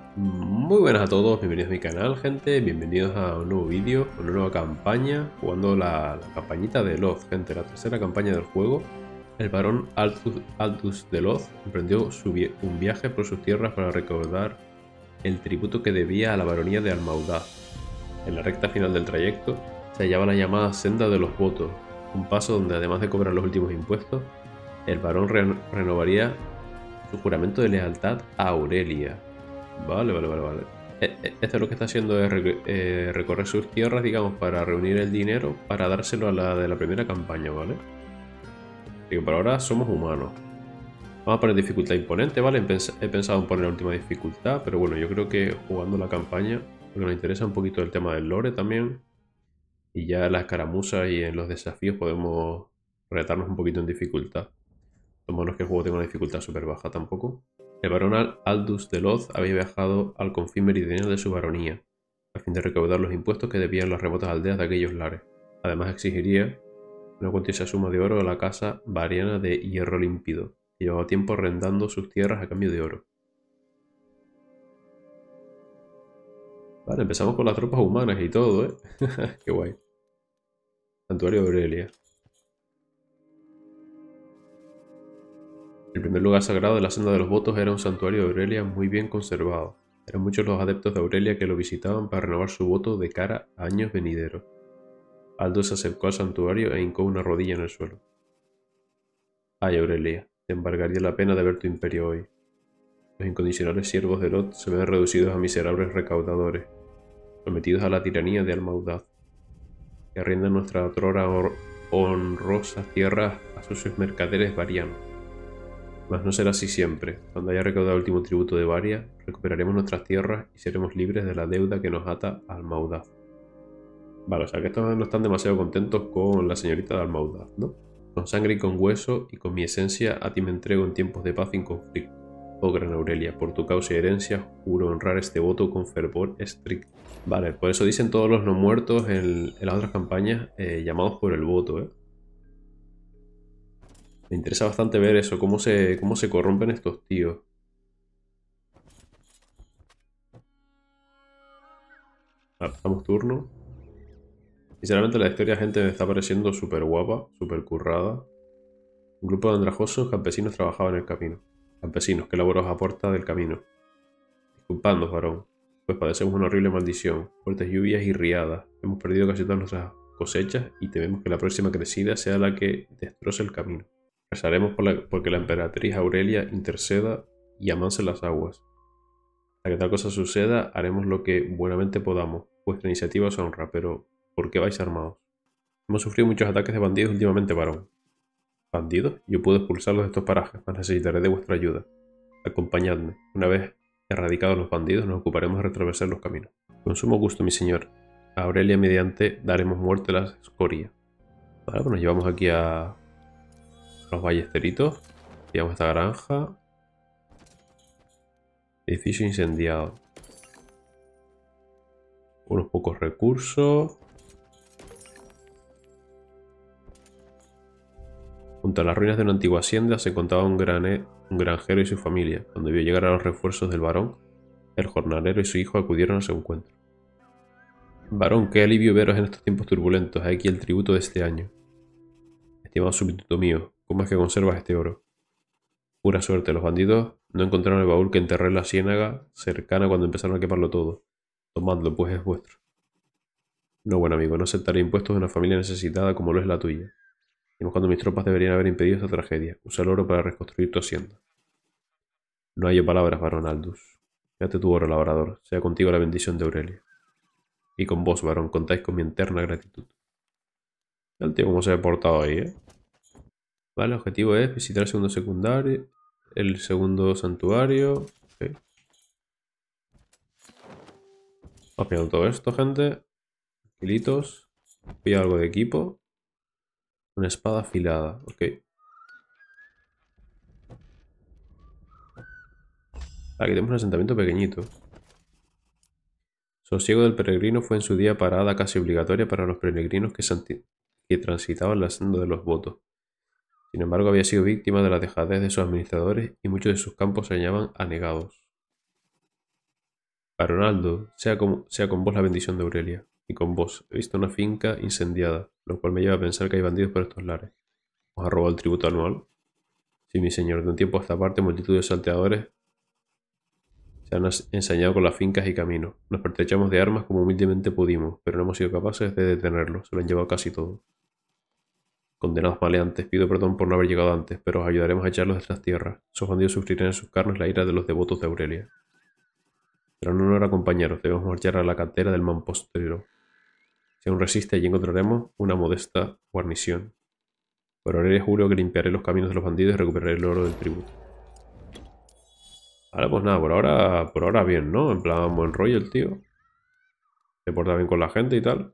Muy buenas a todos, bienvenidos a mi canal, gente. Bienvenidos a un nuevo vídeo, una nueva campaña, jugando la campañita de Loth, gente. La tercera campaña del juego. El barón Aldous de Loth emprendió un viaje por sus tierras para recaudar el tributo que debía a la baronía de Almaudaz. En la recta final del trayecto se hallaba la llamada Senda de los Votos, un paso donde, además de cobrar los últimos impuestos, el barón renovaría su juramento de lealtad a Aurelia. Vale. Esto lo que está haciendo es recorrer sus tierras, digamos, para reunir el dinero para dárselo a la de la primera campaña, ¿vale? Así que por ahora somos humanos. Vamos a poner dificultad imponente, ¿vale? He pensado en poner la última dificultad, pero bueno, yo creo que jugando la campaña, porque nos interesa un poquito el tema del lore también, y ya en las escaramuzas y en los desafíos podemos retarnos un poquito en dificultad. No es que el juego tenga una dificultad súper baja tampoco. El barón Aldous de Loth había viajado al confín meridional de su baronía, a fin de recaudar los impuestos que debían las remotas aldeas de aquellos lares. Además exigiría una cuantiosa suma de oro a la casa variana de Hierro Límpido, que llevaba tiempo arrendando sus tierras a cambio de oro. Vale, empezamos con las tropas humanas y todo, ¿eh? Qué guay. Santuario de Aurelia. El primer lugar sagrado de la Senda de los Votos era un santuario de Aurelia muy bien conservado. Eran muchos los adeptos de Aurelia que lo visitaban para renovar su voto de cara a años venideros. Aldo se acercó al santuario e hincó una rodilla en el suelo. Ay, Aurelia, te embargaría la pena de ver tu imperio hoy. Los incondicionales siervos de Lot se ven reducidos a miserables recaudadores, sometidos a la tiranía de Almaudaz, que arriendan nuestra otrora honrosas tierras a sucios mercaderes varianos. Mas no será así siempre. Cuando haya recaudado el último tributo de Varia, recuperaremos nuestras tierras y seremos libres de la deuda que nos ata a Almaudaz. Vale, o sea que estos no están demasiado contentos con la señorita de Almaudaz, ¿no? Con sangre y con hueso y con mi esencia a ti me entrego en tiempos de paz y conflicto. Oh gran Aurelia, por tu causa y herencia juro honrar este voto con fervor estricto. Vale, por eso dicen todos los no muertos en las otras campañas llamados por el voto, ¿eh? Me interesa bastante ver eso, cómo se corrompen estos tíos. Damos turno. Sinceramente la historia, gente, me está pareciendo súper guapa, súper currada. Un grupo de andrajosos campesinos trabajaba en el camino. Campesinos, ¿qué labor os aporta del camino? Disculpadnos, varón, pues padecemos una horrible maldición, fuertes lluvias y riadas. Hemos perdido casi todas nuestras cosechas y tememos que la próxima crecida sea la que destroce el camino. Rezaremos porque la emperatriz Aurelia interceda y amanse las aguas. Para que tal cosa suceda, haremos lo que buenamente podamos. Vuestra iniciativa os honra, pero ¿por qué vais armados? Hemos sufrido muchos ataques de bandidos últimamente, varón. ¿Bandidos? Yo puedo expulsarlos de estos parajes, mas necesitaré de vuestra ayuda. Acompañadme. Una vez erradicados los bandidos, nos ocuparemos de retroceder los caminos. Con sumo gusto, mi señor. A Aurelia mediante daremos muerte a la escoria. Vale, pues nos llevamos aquí a los ballesteritos. Llevamos esta granja. Edificio incendiado. Unos pocos recursos. Junto a las ruinas de una antigua hacienda se encontraba un granjero y su familia. Cuando vio llegar a los refuerzos del varón, el jornalero y su hijo acudieron a su encuentro. Varón, qué alivio veros en estos tiempos turbulentos. Hay aquí el tributo de este año. Estimado súbdito mío, ¿cómo es que conservas este oro? Pura suerte, los bandidos no encontraron el baúl que enterré en la ciénaga cercana cuando empezaron a quemarlo todo. Tomadlo, pues es vuestro. No, buen amigo, no aceptaré impuestos de una familia necesitada como lo es la tuya. Y cuando mis tropas deberían haber impedido esta tragedia. Usa el oro para reconstruir tu hacienda. No hallo palabras, varón Aldous. Quédate tu oro, labrador. Sea contigo la bendición de Aurelia. Y con vos, varón, contáis con mi eterna gratitud. El tío cómo se ha portado ahí, ¿eh? Vale, el objetivo es visitar el segundo santuario. Ok. Vamos pillando todo esto, gente. Tranquilitos. Pilla algo de equipo. Una espada afilada. Ok. Aquí tenemos un asentamiento pequeñito. Sosiego del peregrino fue en su día parada casi obligatoria para los peregrinos que transitaban la senda de los votos. Sin embargo, había sido víctima de la dejadez de sus administradores y muchos de sus campos se hallaban anegados. Ronaldo, sea con vos la bendición de Aurelia. Y con vos, he visto una finca incendiada, lo cual me lleva a pensar que hay bandidos por estos lares. ¿Os ha robado el tributo anual? Sí, mi señor, de un tiempo a esta parte, multitud de salteadores se han ensañado con las fincas y caminos. Nos pertrechamos de armas como humildemente pudimos, pero no hemos sido capaces de detenerlos. Se lo han llevado casi todo. Condenados maleantes, pido perdón por no haber llegado antes, pero os ayudaremos a echarlos de estas tierras. Esos bandidos sufrirán en sus carnes la ira de los devotos de Aurelia. Será un honor acompañaros. Debemos marchar a la cantera del mamposteros. Si aún resiste, allí encontraremos una modesta guarnición. Por Aurelia juro que limpiaré los caminos de los bandidos y recuperaré el oro del tributo. Vale, pues nada, por ahora bien, ¿no? En plan, buen rollo el tío. Se porta bien con la gente y tal.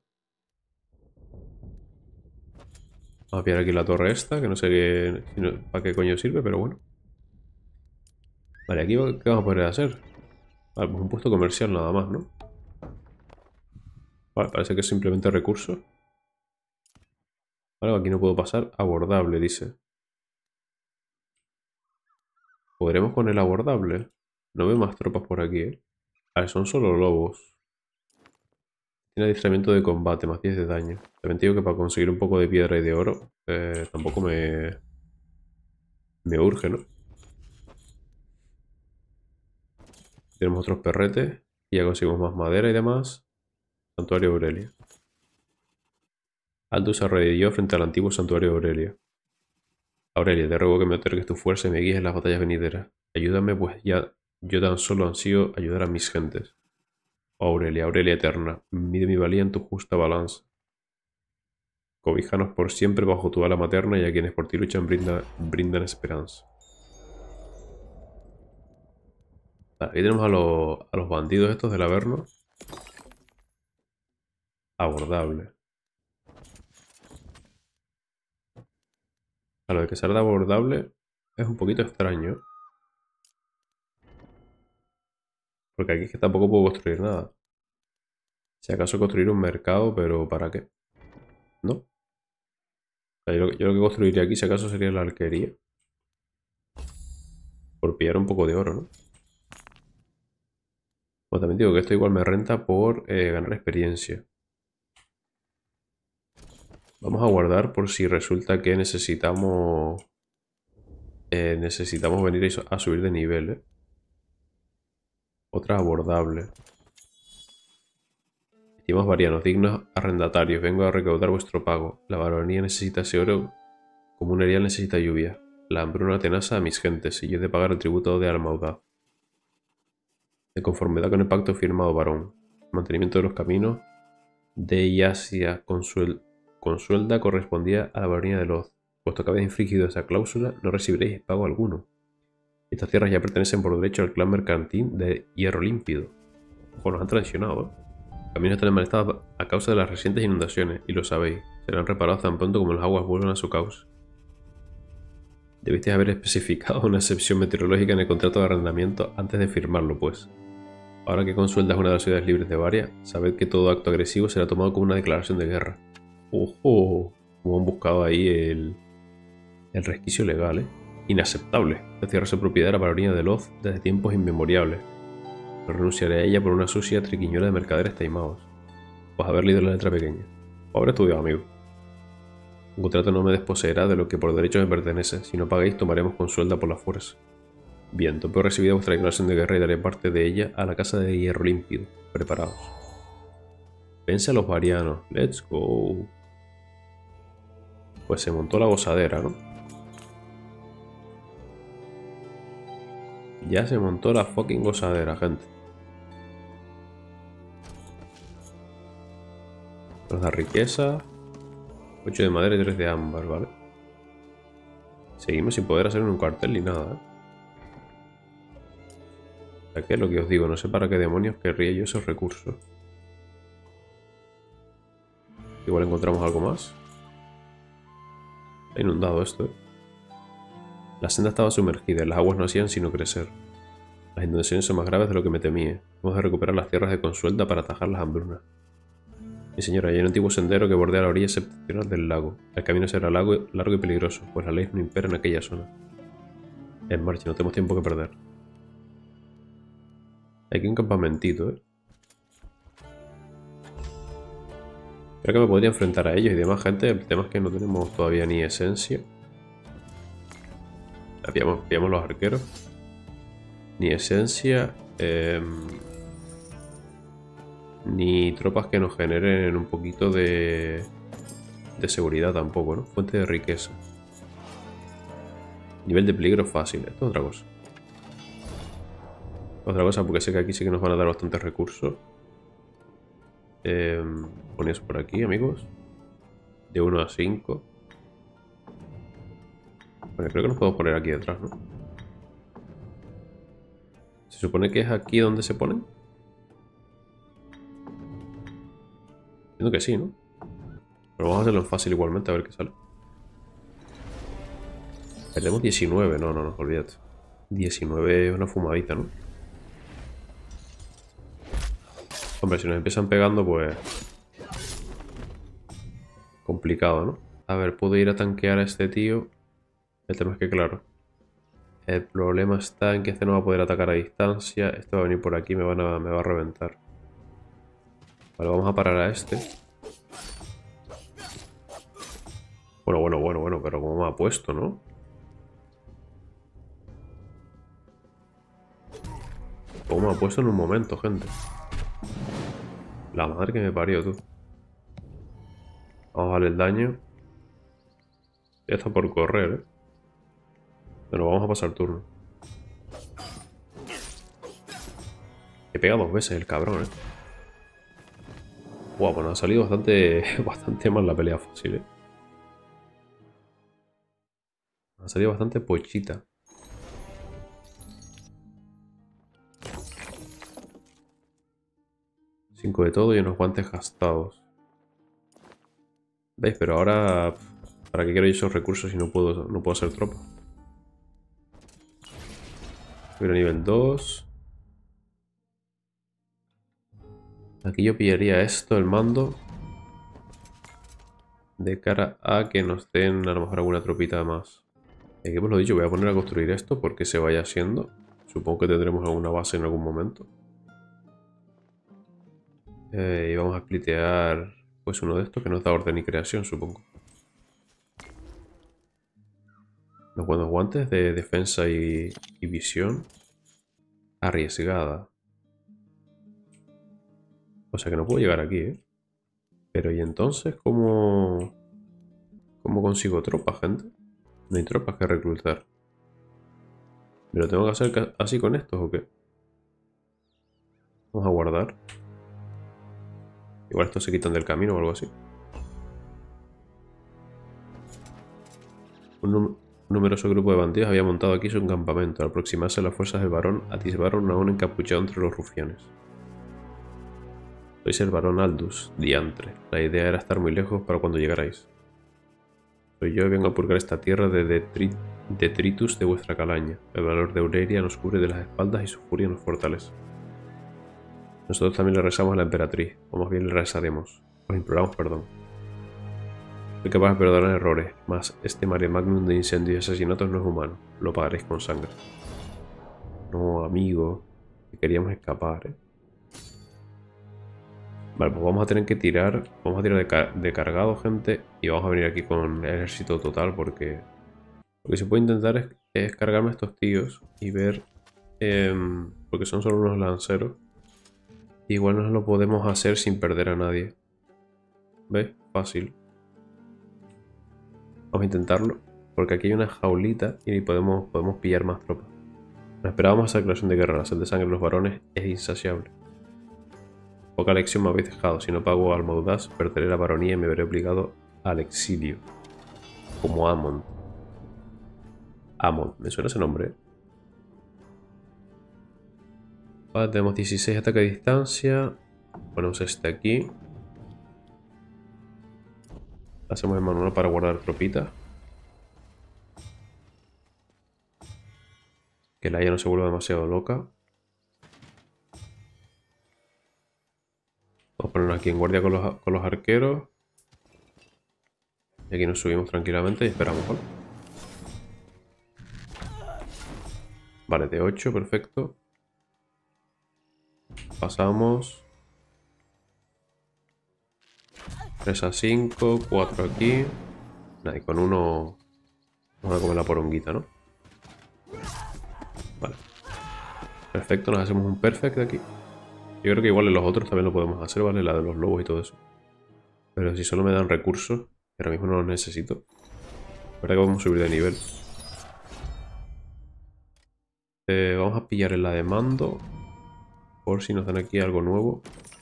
Vamos a pillar aquí la torre esta, que no sé para qué coño sirve, pero bueno. Vale, aquí ¿qué vamos a poder hacer? Vale, pues un puesto comercial nada más, ¿no? Vale, parece que es simplemente recursos. Vale, aquí no puedo pasar. Abordable, dice. ¿Podremos con el abordable? No veo más tropas por aquí, ¿eh? Vale, son solo lobos. Tiene adiestramiento de combate, más 10 de daño. También te digo que para conseguir un poco de piedra y de oro, tampoco me urge, ¿no? Tenemos otros perretes. Y ya conseguimos más madera y demás. Santuario Aurelia. Aldous se arrodilló frente al antiguo santuario Aurelia. Aurelia, te ruego que me otorgues tu fuerza y me guíes en las batallas venideras. Ayúdame, pues ya yo tan solo ansío ayudar a mis gentes. Oh, Aurelia, Aurelia eterna, mide mi valía en tu justa balanza. Cobíjanos por siempre bajo tu ala materna y a quienes por ti luchan brindan esperanza. Vale, aquí tenemos a los bandidos estos del Averno. Abordable. A lo de que sea de abordable es un poquito extraño. Porque aquí es que tampoco puedo construir nada. Si acaso construir un mercado, pero ¿para qué? ¿No? O sea, yo lo que construiría aquí si acaso sería la alquería. Por pillar un poco de oro, ¿no? Pues también digo que esto igual me renta por ganar experiencia. Vamos a guardar por si resulta que necesitamos venir a subir de nivel, ¿eh? Otra abordable. Estimados varianos, dignos arrendatarios, vengo a recaudar vuestro pago. La baronía necesita ese oro como un erial necesita lluvia. La hambruna tenaza a mis gentes y yo he de pagar el tributo de Almaudad. De conformidad con el pacto firmado, varón. El mantenimiento de los caminos de Yasia Consuelda correspondía a la baronía de Loz. Puesto que habéis infringido esa cláusula, no recibiréis pago alguno. Estas tierras ya pertenecen por derecho al clan mercantil de Hierro Límpido. Ojo, nos han traicionado, ¿eh? Los caminos están en mal estado a causa de las recientes inundaciones, y lo sabéis. Serán reparados tan pronto como las aguas vuelvan a su cauce. Debisteis haber especificado una excepción meteorológica en el contrato de arrendamiento antes de firmarlo, pues. Ahora que Consuelda es una de las ciudades libres de Varia, sabed que todo acto agresivo será tomado como una declaración de guerra. ¡Ojo! Como han buscado ahí el resquicio legal, ¿eh? Inaceptable. La tierra es propiedad de la baronía de Loz desde tiempos inmemoriales. No renunciaré a ella por una sucia triquiñuela de mercaderes taimados. Pues haber leído la letra pequeña. Pobre estudiado, amigo. Un contrato no me desposeerá de lo que por derecho me pertenece. Si no pagáis, tomaremos Consuelda por la fuerza. Bien, Topo recibirá vuestra declaración de guerra y daré parte de ella a la casa de Hierro Límpido. Preparaos. Vence a los varianos. Let's go. Pues se montó la gozadera, ¿no? Ya se montó la fucking gozadera, gente. Nos da riqueza. 8 de madera y 3 de ámbar, ¿vale? Seguimos sin poder hacer un cuartel ni nada, ¿eh? O sea, que es lo que os digo, no sé para qué demonios querría yo esos recursos. Igual encontramos algo más. Ha inundado esto, ¿eh? La senda estaba sumergida y las aguas no hacían sino crecer. Las inundaciones son más graves de lo que me temía. Hemos de recuperar las tierras de Consuelda para atajar las hambrunas. Mi señora, hay un antiguo sendero que bordea la orilla septentrional del lago. El camino será largo y peligroso, pues la ley no impera en aquella zona. En marcha, no tenemos tiempo que perder. Hay aquí un campamentito, ¿eh? Creo que me podría enfrentar a ellos y demás, gente. El tema es que no tenemos todavía ni esencia. Pillamos los arqueros. Ni esencia. Ni tropas que nos generen un poquito de seguridad tampoco, ¿no? Fuente de riqueza. Nivel de peligro fácil. Esto es otra cosa. Otra cosa, porque sé que aquí sí que nos van a dar bastantes recursos. Ponéis por aquí, amigos. De 1 a 5. Bueno, creo que nos podemos poner aquí detrás, ¿no? Se supone que es aquí donde se ponen. Entiendo que sí, ¿no? Pero vamos a hacerlo en fácil igualmente, a ver qué sale. Perdemos 19, no, olvídate. 19 es una fumadita, ¿no? Hombre, si nos empiezan pegando, pues... complicado, ¿no? A ver, puedo ir a tanquear a este tío. El tema es que, claro, el problema está en que este no va a poder atacar a distancia. Este va a venir por aquí y me va a reventar. Vale, vamos a parar a este. Bueno, pero como me ha puesto, ¿no? Como me ha puesto en un momento, gente. La madre que me parió, tú. Vamos a darle el daño. Ya está por correr, ¿eh? Pero vamos a pasar turno. He pegado 2 veces el cabrón, ¿eh? Guau, bueno, ha salido bastante mal la pelea fácil, ¿eh? Ha salido bastante pochita. Cinco de todo y unos guantes gastados. ¿Veis? Pero ahora... ¿Para qué quiero yo esos recursos si no puedo hacer tropa? Pero nivel 2. Aquí yo pillaría esto, el mando. De cara a que nos den a lo mejor alguna tropita más. Aquí pues lo dicho, voy a poner a construir esto porque se vaya haciendo. Supongo que tendremos alguna base en algún momento. Y vamos a splitear pues uno de estos que nos da orden y creación, supongo. Los buenos guantes de defensa y visión. Arriesgada. O sea que no puedo llegar aquí, ¿eh? Pero ¿y entonces cómo consigo tropas, gente? No hay tropas que reclutar. ¿Me lo tengo que hacer así con estos o qué? Vamos a guardar. Igual estos se quitan del camino o algo así. Un numeroso grupo de bandidos había montado aquí su campamento. Al aproximarse las fuerzas del varón, atisbaron a un encapuchado entre los rufianes. Sois el varón Aldous, diantre. La idea era estar muy lejos para cuando llegarais. Soy yo y vengo a purgar esta tierra de detritus de vuestra calaña. El valor de Aurelia nos cubre de las espaldas y su furia nos fortalece. Nosotros también le rezamos a la emperatriz, o más bien le rezaremos. Os imploramos perdón. Soy capaz de perdonar errores, mas este mare magnum de incendios y asesinatos no es humano. Lo pagaréis con sangre. No, amigo. Que queríamos escapar, ¿eh? Vale, pues vamos a tener que tirar. Vamos a tirar de cargado, gente. Y vamos a venir aquí con el ejército total porque... Lo que se puede intentar es cargarme a estos tíos y ver... porque son solo unos lanceros. Igual no lo podemos hacer sin perder a nadie. ¿Ves? Fácil. Vamos a intentarlo. Porque aquí hay una jaulita y podemos pillar más tropas. No esperábamos esa declaración de guerra. La sed de sangre de los varones es insaciable. Poca lección me habéis dejado. Si no pago al Maudaz, perderé la baronía y me veré obligado al exilio. Como Amon. Amon. Me suena ese nombre, ¿eh? Vale, tenemos 16 ataques a distancia. Ponemos este aquí. Hacemos el manual para guardar tropitas. Que la Aya no se vuelva demasiado loca. Vamos a ponernos aquí en guardia con los arqueros. Y aquí nos subimos tranquilamente y esperamos, ¿vale? Vale, de 8, perfecto. Pasamos. 3 a 5, 4 aquí. Nada, y con uno vamos a comer la poronguita, ¿no? Vale. Perfecto, nos hacemos un perfect aquí. Yo creo que igual en los otros también lo podemos hacer, ¿vale? La de los lobos y todo eso. Pero si solo me dan recursos, que ahora mismo no los necesito. La verdad que vamos a subir de nivel. Vamos a pillar en la de mando. Por si nos dan aquí algo nuevo.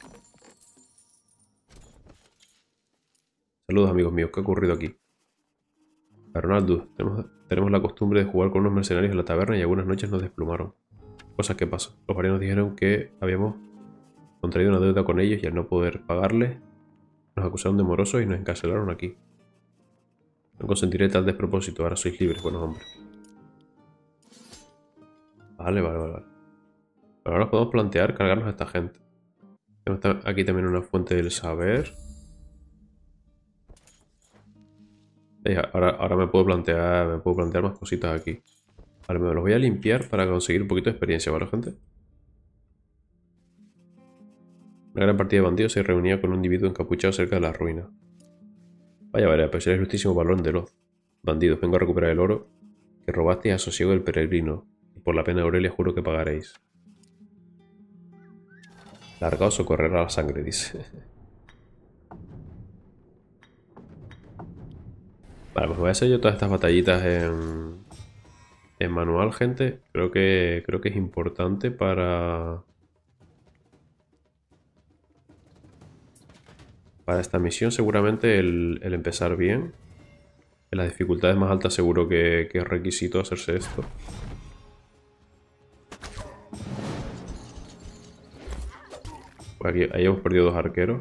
Saludos amigos míos, ¿qué ha ocurrido aquí? Ronaldo, tenemos la costumbre de jugar con unos mercenarios en la taberna y algunas noches nos desplumaron. Cosas que pasan. Los varios nos dijeron que habíamos contraído una deuda con ellos y al no poder pagarles, nos acusaron de morosos y nos encarcelaron aquí. No consentiré tal despropósito, ahora sois libres, buenos hombres. Vale. Ahora nos podemos plantear cargarnos a esta gente. Tenemos aquí también una fuente del saber. Ahora me puedo plantear más cositas aquí. Vale, me los voy a limpiar para conseguir un poquito de experiencia, ¿vale, gente? Una gran partida de bandidos se reunía con un individuo encapuchado cerca de la ruina. Vaya, pues el justísimo balón de Loz. Bandidos, vengo a recuperar el oro que robasteis a sosiego del peregrino, y por la pena de Aurelia juro que pagaréis. Largaos o correrá la sangre, dice. Vale, pues voy a hacer yo todas estas batallitas en manual, gente. Creo que es importante para esta misión seguramente el empezar bien. En las dificultades más altas seguro que es requisito hacerse esto. Pues aquí, ahí hemos perdido 2 arqueros.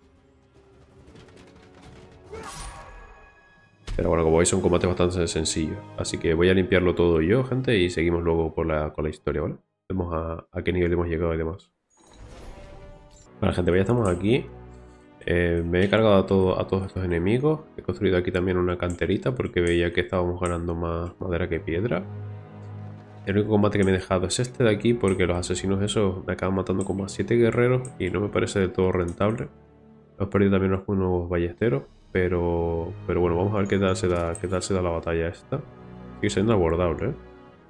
Pero bueno, como veis son combates bastante sencillos. Así que voy a limpiarlo todo yo, gente, y seguimos luego con la historia, ¿vale? Vemos a qué nivel hemos llegado y demás. Vale, gente, pues ya estamos aquí. Me he cargado a todos estos enemigos. He construido aquí también una canterita porque veía que estábamos ganando más madera que piedra. El único combate que me he dejado es este de aquí porque los asesinos esos me acaban matando como a 7 guerreros y no me parece del todo rentable. Hemos perdido también unos ballesteros, pero bueno, vamos a ver qué tal se da la batalla esta. Sigue siendo abordable, ¿eh?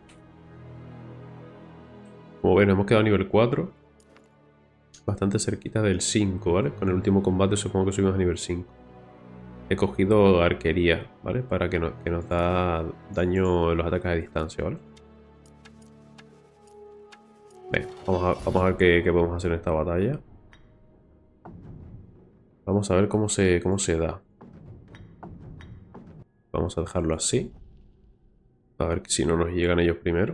Como ven, hemos quedado a nivel 4. Bastante cerquita del 5, ¿vale? Con el último combate supongo que subimos a nivel 5. He cogido arquería, ¿vale? Para que nos da daño en los ataques a distancia, ¿vale? Venga, vamos a ver qué podemos hacer en esta batalla. Vamos a ver cómo se da. Vamos a dejarlo así. A ver si no nos llegan ellos primero.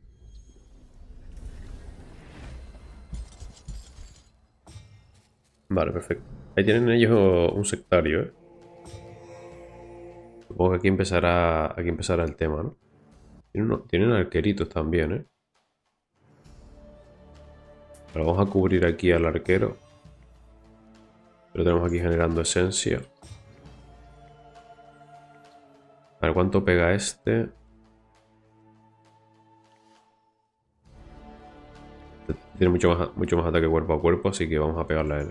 Vale, perfecto. Ahí tienen ellos un sectario, ¿eh? Supongo que aquí empezará el tema, ¿no? Tienen arqueritos también, ¿eh? Pero vamos a cubrir aquí al arquero. Lo tenemos aquí generando esencia. A ver cuánto pega este. Tiene mucho más ataque cuerpo a cuerpo, así que vamos a pegarle a él.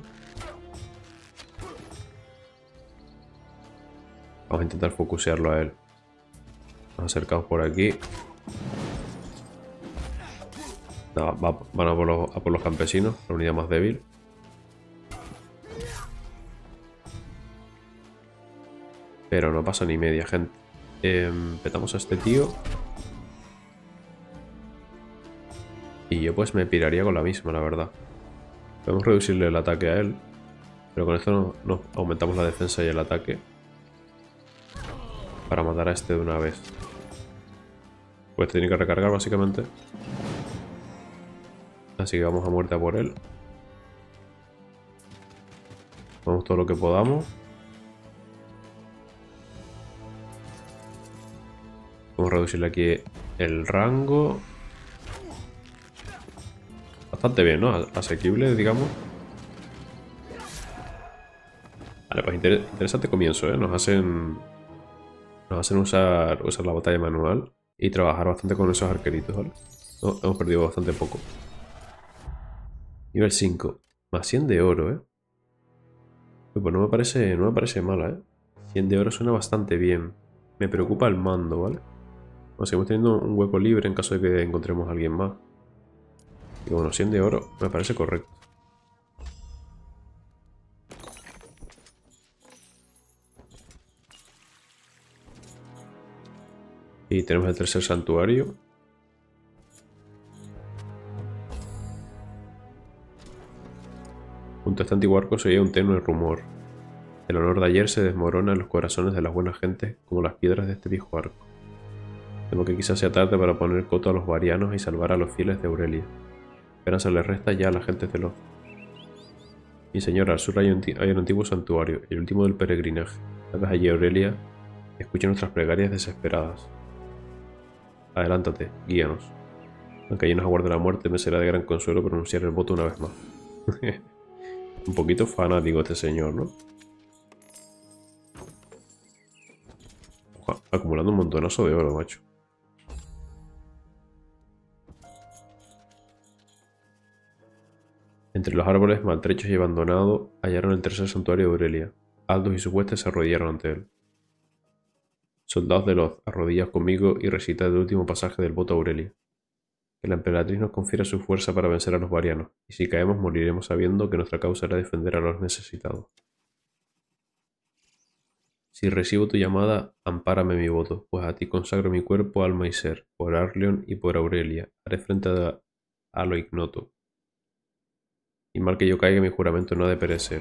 Vamos a intentar focusearlo a él. Nos acercamos por aquí. No, van a por los campesinos, la unidad más débil. Pero no pasa ni media, gente. Petamos a este tío. Y yo pues me piraría con la misma, la verdad. Podemos reducirle el ataque a él. Pero con esto nos aumentamos la defensa y el ataque. Para matar a este de una vez. Pues tiene que recargar básicamente. Así que vamos a muerte a por él. Vamos todo lo que podamos. Vamos a reducirle aquí el rango. Bastante bien, ¿no? Asequible, digamos. Vale, pues interesante comienzo, ¿eh? Nos hacen usar la batalla manual y trabajar bastante con esos arqueritos, ¿vale? No, hemos perdido bastante poco. Nivel 5. Más 100 de oro, ¿eh? Uy, pues no me parece mala, ¿eh? 100 de oro suena bastante bien. Me preocupa el mando, ¿vale? O seguimos teniendo un hueco libre en caso de que encontremos a alguien más. Y bueno, 100 de oro me parece correcto. Y tenemos el tercer santuario. Junto a este antiguo arco se oye un tenue rumor. El honor de ayer se desmorona en los corazones de las buenas gentes como las piedras de este viejo arco. Temo que quizás sea tarde para poner coto a los varianos y salvar a los fieles de Aurelia. Esperanza les resta ya a las gentes de los... Mi señora, al sur hay un antiguo santuario, el último del peregrinaje. Tal vez allí Aurelia escuche nuestras plegarias desesperadas. Adelántate, guíanos. Aunque allí nos aguarde la muerte, me será de gran consuelo pronunciar el voto una vez más. Un poquito fanático este señor, ¿no? Ojo, acumulando un montonazo de oro, macho. Entre los árboles maltrechos y abandonados hallaron el tercer santuario de Aurelia. Aldous y sus huestes se arrodillaron ante él. Soldados de Loth, arrodillaos conmigo y recitad el último pasaje del voto a Aurelia. Que la emperatriz nos confiera su fuerza para vencer a los varianos, y si caemos moriremos sabiendo que nuestra causa era defender a los necesitados. Si recibo tu llamada, ampárame mi voto, pues a ti consagro mi cuerpo, alma y ser, por Arleon y por Aurelia, haré frente a lo ignoto. Y mal que yo caiga, mi juramento no ha de perecer.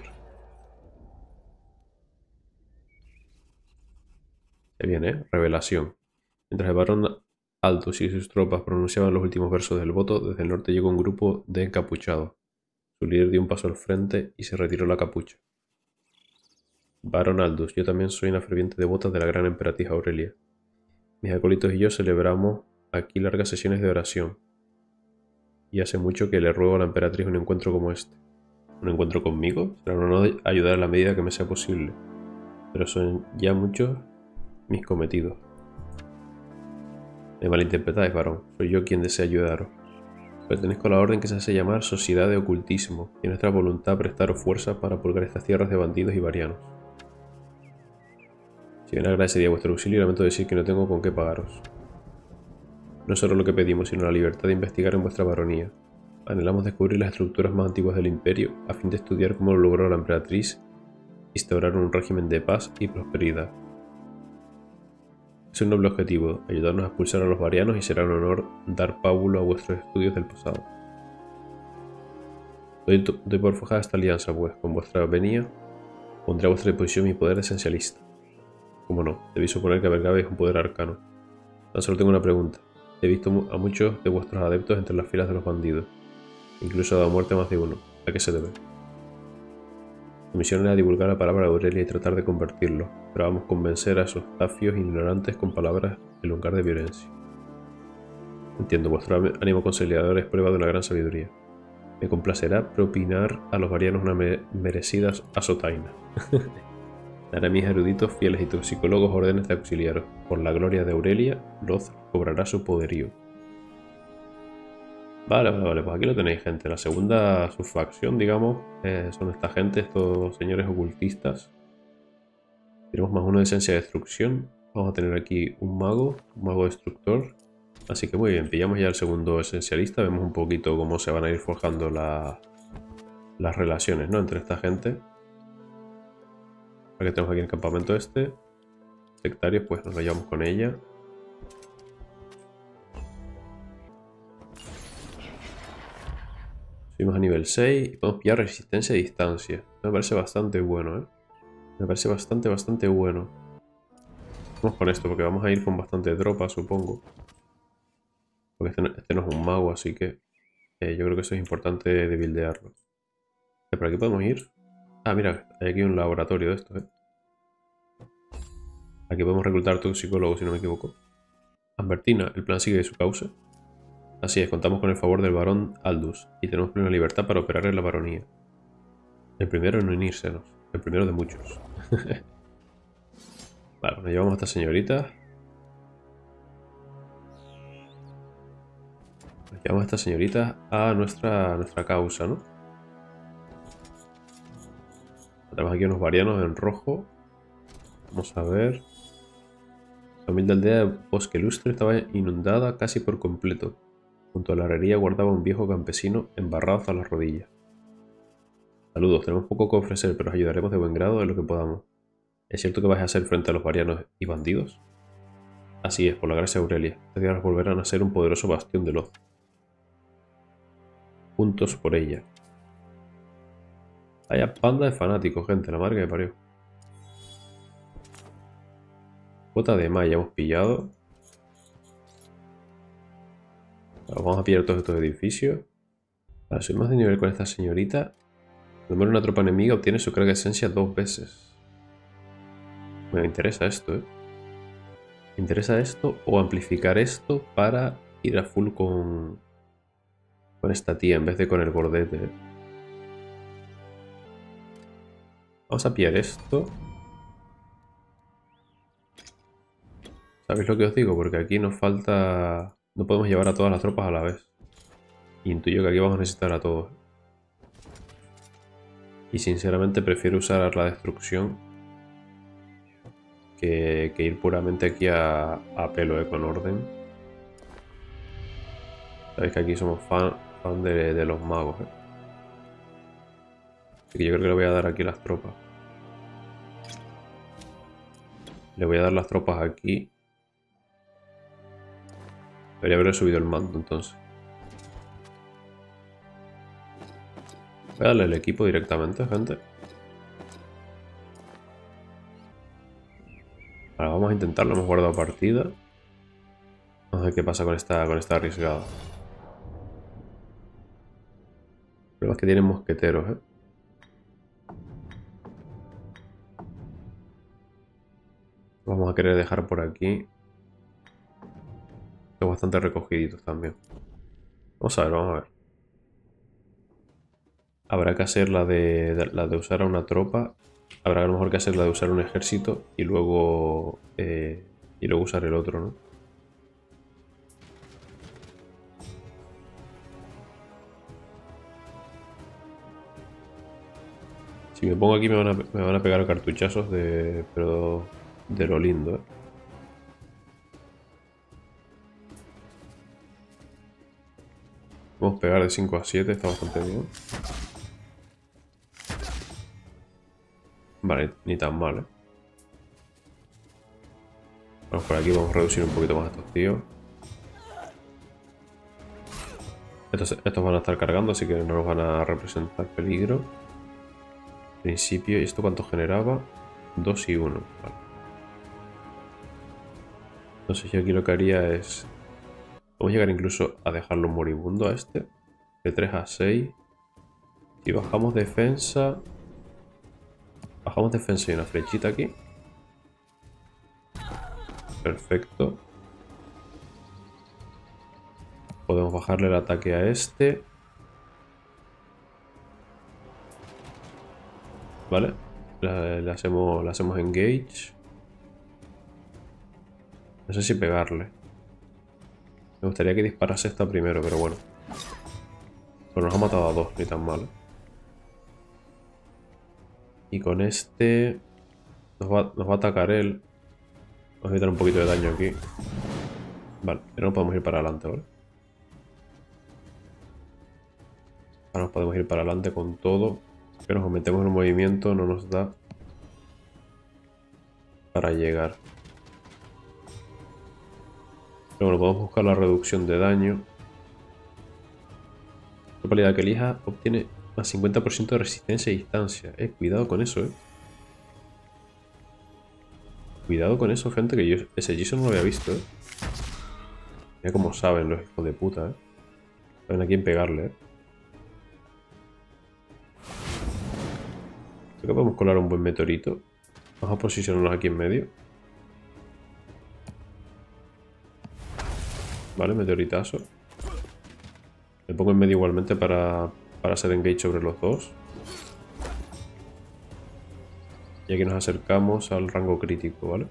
Se viene, revelación. Mientras el barón Aldous y sus tropas pronunciaban los últimos versos del voto, desde el norte llegó un grupo de encapuchados. Su líder dio un paso al frente y se retiró la capucha. Barón Aldous, yo también soy una ferviente devota de la gran emperatriz Aurelia. Mis acólitos y yo celebramos aquí largas sesiones de oración. Y hace mucho que le ruego a la emperatriz un encuentro como este. ¿Un encuentro conmigo? Será un honor ayudar a la medida que me sea posible. Pero son ya muchos mis cometidos. Me malinterpretáis, varón. Soy yo quien desea ayudaros. Pertenezco a la orden que se hace llamar Sociedad de Ocultismo, y nuestra voluntad prestaros fuerza para purgar estas tierras de bandidos y varianos. Si bien agradecería vuestro auxilio, lamento decir que no tengo con qué pagaros. No es solo lo que pedimos, sino la libertad de investigar en vuestra baronía. Anhelamos descubrir las estructuras más antiguas del imperio, a fin de estudiar cómo logró la emperatriz instaurar un régimen de paz y prosperidad. Es un noble objetivo, ayudarnos a expulsar a los varianos y será un honor dar pábulo a vuestros estudios del pasado. Doy por forjada esta alianza, pues, con vuestra venía, pondré a vuestra disposición mi poder esencialista. Como no, debéis suponer que albergabais un poder arcano. Tan solo tengo una pregunta. He visto a muchos de vuestros adeptos entre las filas de los bandidos. Incluso ha dado muerte a más de uno. ¿A qué se debe? Mi misión era divulgar la palabra de Aurelia y tratar de convertirlo, pero vamos a convencer a esos tafios ignorantes con palabras en lugar de violencia. Entiendo, vuestro ánimo conciliador es prueba de una gran sabiduría. Me complacerá propinar a los varianos una merecida azotaina. Daré a mis eruditos, fieles y toxicólogos órdenes de auxiliaros. Por la gloria de Aurelia, Loth cobrará su poderío. Vale, pues aquí lo tenéis, gente. La segunda subfacción, digamos, son esta gente, estos señores ocultistas. Tenemos más uno de esencia de destrucción. Vamos a tener aquí un mago destructor. Así que muy bien, pillamos ya el segundo esencialista. Vemos un poquito cómo se van a ir forjando las relaciones, ¿no?, entre esta gente. Ahora que tenemos aquí el campamento este. Sectarios, pues nos lo llevamos con ella. Subimos a nivel 6 y podemos pillar resistencia a distancia. Me parece bastante bueno, ¿eh? Me parece bastante bueno. Vamos con esto porque vamos a ir con bastante tropa, supongo. Porque este no es un mago, así que yo creo que eso es importante de buildearlo. ¿Por aquí podemos ir? Ah, mira, hay aquí un laboratorio de estos, ¿eh? Aquí podemos reclutar toxicólogos, si no me equivoco. Ambertina, ¿el plan sigue su causa? Así es, contamos con el favor del barón Aldous y tenemos plena libertad para operar en la baronía. El primero en unírsenos, el primero de muchos. Vale, nos llevamos a esta señorita. Nos llevamos a esta señorita a nuestra causa, ¿no? Tenemos aquí unos varianos en rojo. Vamos a ver. La humilde aldea de Bosque Lustre estaba inundada casi por completo. Junto a la herrería guardaba un viejo campesino embarrado hasta las rodillas. Saludos, tenemos poco que ofrecer, pero os ayudaremos de buen grado en lo que podamos. ¿Es cierto que vais a hacer frente a los varianos y bandidos? Así es, por la gracia de Aurelia. Estas tierras volverán a ser un poderoso bastión de Loth. Juntos por ella. Vaya panda de fanáticos, gente, la madre que me parió. Cuota de malla hemos pillado. Vamos a pillar todos estos edificios. Para subir más de nivel con esta señorita. Cuando muere una tropa enemiga obtiene su carga de esencia 2 veces. Me interesa esto, ¿eh? Me interesa esto o amplificar esto para ir a full con esta tía en vez de con el gordete, ¿eh? Vamos a pillar esto. ¿Sabéis lo que os digo? Porque aquí nos falta... No podemos llevar a todas las tropas a la vez. Y intuyo que aquí vamos a necesitar a todos. Y sinceramente prefiero usar la destrucción que ir puramente aquí a pelo, con orden. Sabéis que aquí somos fan de los magos, ¿eh? Así que yo creo que le voy a dar aquí las tropas. Le voy a dar las tropas aquí. Debería haber subido el mando entonces. Voy a darle el equipo directamente, gente. Ahora vamos a intentarlo, hemos guardado partida. Vamos a ver qué pasa con esta arriesgada. El problema es que tienen mosqueteros, ¿eh? Vamos a querer dejar por aquí. Son bastante recogiditos también. Vamos a ver, vamos a ver. Habrá que hacer la de usar a una tropa. Habrá a lo mejor que hacer la de usar un ejército y luego usar el otro, ¿no? Si me pongo aquí me van a pegar cartuchazos pero de lo lindo, ¿eh? Vamos a pegar de 5 a 7, está bastante bien. Vale, ni tan mal, ¿eh? Vamos por aquí, vamos a reducir un poquito más a estos tíos. Estos van a estar cargando, así que no nos van a representar peligro. Principio, ¿y esto cuánto generaba? 2 y 1. Vale. Entonces yo aquí lo que haría es... Vamos a llegar incluso a dejarlo moribundo a este. De 3 a 6. Si bajamos defensa... Bajamos defensa y una flechita aquí. Perfecto. Podemos bajarle el ataque a este. Vale. Le hacemos engage. No sé si pegarle. Me gustaría que disparase esta primero, pero bueno. Pues nos ha matado a 2, ni tan mal. Y con este... Nos va a atacar él. Vamos a evitar un poquito de daño aquí. Vale, pero no podemos ir para adelante, ¿vale? Ahora nos podemos ir para adelante con todo. Pero nos metemos en un movimiento, no nos da para llegar. Pero bueno, podemos buscar la reducción de daño. La cualidad que elija obtiene más 50% de resistencia a distancia. Cuidado con eso, Cuidado con eso, gente, que yo ese hechizo no lo había visto, Mira cómo saben los hijos de puta, Saben a quién pegarle, Creo que podemos colar un buen meteorito. Vamos a posicionarnos aquí en medio. Vale, meteoritazo. Me pongo en medio igualmente para hacer engage sobre los dos. Y aquí nos acercamos al rango crítico, ¿vale?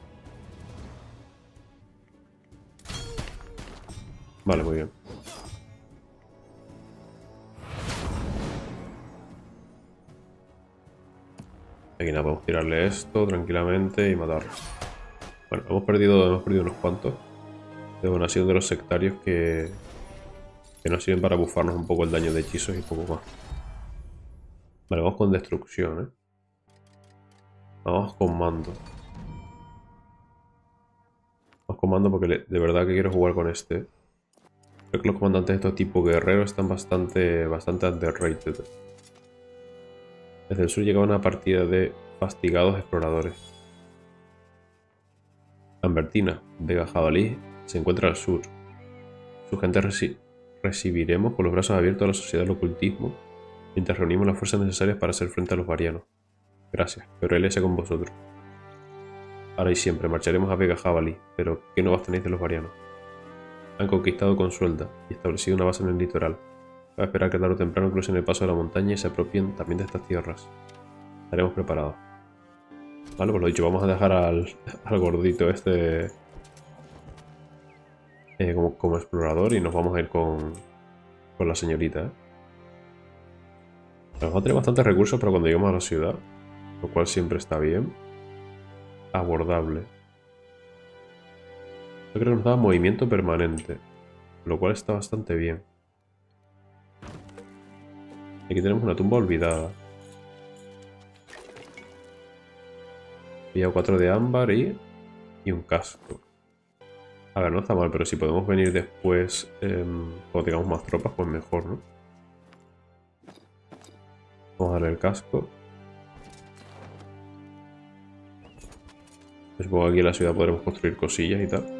Vale, muy bien. Aquí nada, podemos tirarle esto tranquilamente y matarlo. Bueno, hemos perdido unos cuantos. Bueno, ha sido de los sectarios que nos sirven para bufarnos un poco el daño de hechizos y poco más. Vale, vamos con destrucción, ¿eh? Vamos con mando. Vamos con mando porque de verdad que quiero jugar con este. Creo que los comandantes de estos tipo guerrero están bastante underrated. Desde el sur llegaba una partida de fastigados exploradores. Lambertina, Vega Jabalí, se encuentra al sur. Su gente recibiremos con los brazos abiertos a la sociedad del ocultismo mientras reunimos las fuerzas necesarias para hacer frente a los varianos. Gracias, que Aurelia sea con vosotros. Ahora y siempre marcharemos a Vega Jabalí, pero ¿qué nuevas tenéis de los varianos? Han conquistado Consuelda y establecido una base en el litoral. Va a esperar que tarde o temprano crucen el paso de la montaña y se apropien también de estas tierras. Estaremos preparados. Vale, pues lo dicho, vamos a dejar al gordito este como explorador y nos vamos a ir con la señorita. Vamos a tener bastantes recursos para cuando lleguemos a la ciudad, lo cual siempre está bien. Abordable. Yo creo que nos da movimiento permanente, lo cual está bastante bien. Aquí tenemos una tumba olvidada. Pillado 4 de ámbar y un casco. A ver, no está mal, pero si podemos venir después cuando tengamos más tropas, pues mejor, ¿no? Vamos a darle el casco. Supongo que aquí en la ciudad podremos construir cosillas y tal.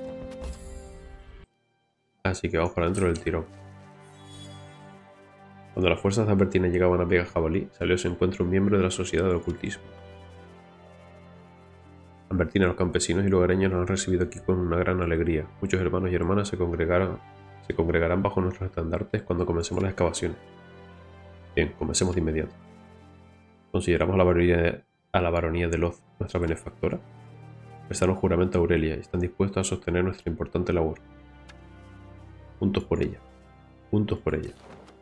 Así que vamos para dentro del tirón. Cuando las fuerzas de Albertina llegaban a Vega Jabalí, salió a su encuentro un miembro de la sociedad del ocultismo. Albertina, los campesinos y lugareños nos han recibido aquí con una gran alegría. Muchos hermanos y hermanas se congregarán bajo nuestros estandartes cuando comencemos las excavaciones. Bien, comencemos de inmediato. Consideramos a la baronía de Loth nuestra benefactora. Prestaron juramento a Aurelia y están dispuestos a sostener nuestra importante labor. Juntos por ella. Juntos por ella.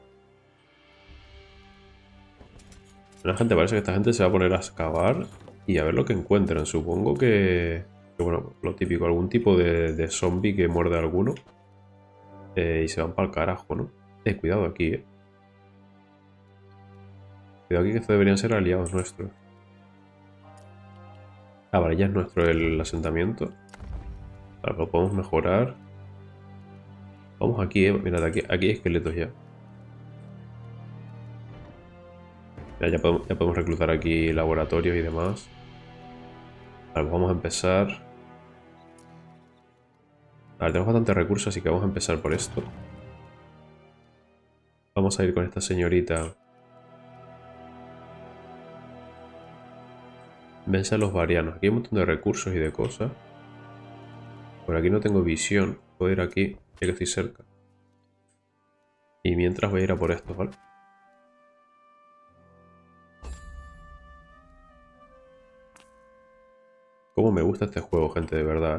La gente, parece que esta gente se va a poner a excavar y a ver lo que encuentran. Supongo que bueno, lo típico, algún tipo de zombie que muerde a alguno. Y se van para el carajo, ¿no? Cuidado aquí, Cuidado aquí que estos deberían ser aliados nuestros. Ah, vale, ya es nuestro el asentamiento. Vale, lo podemos mejorar. Vamos aquí, mirad, aquí hay esqueletos ya. Ya podemos reclutar aquí laboratorios y demás. Vale, pues vamos a empezar. Vale, tenemos bastantes recursos, así que vamos a empezar por esto. Vamos a ir con esta señorita. Vence a los varianos. Aquí hay un montón de recursos y de cosas. Por aquí no tengo visión. Puedo ir aquí, ya que estoy cerca. Y mientras voy a ir a por esto, ¿vale? Cómo me gusta este juego, gente, de verdad,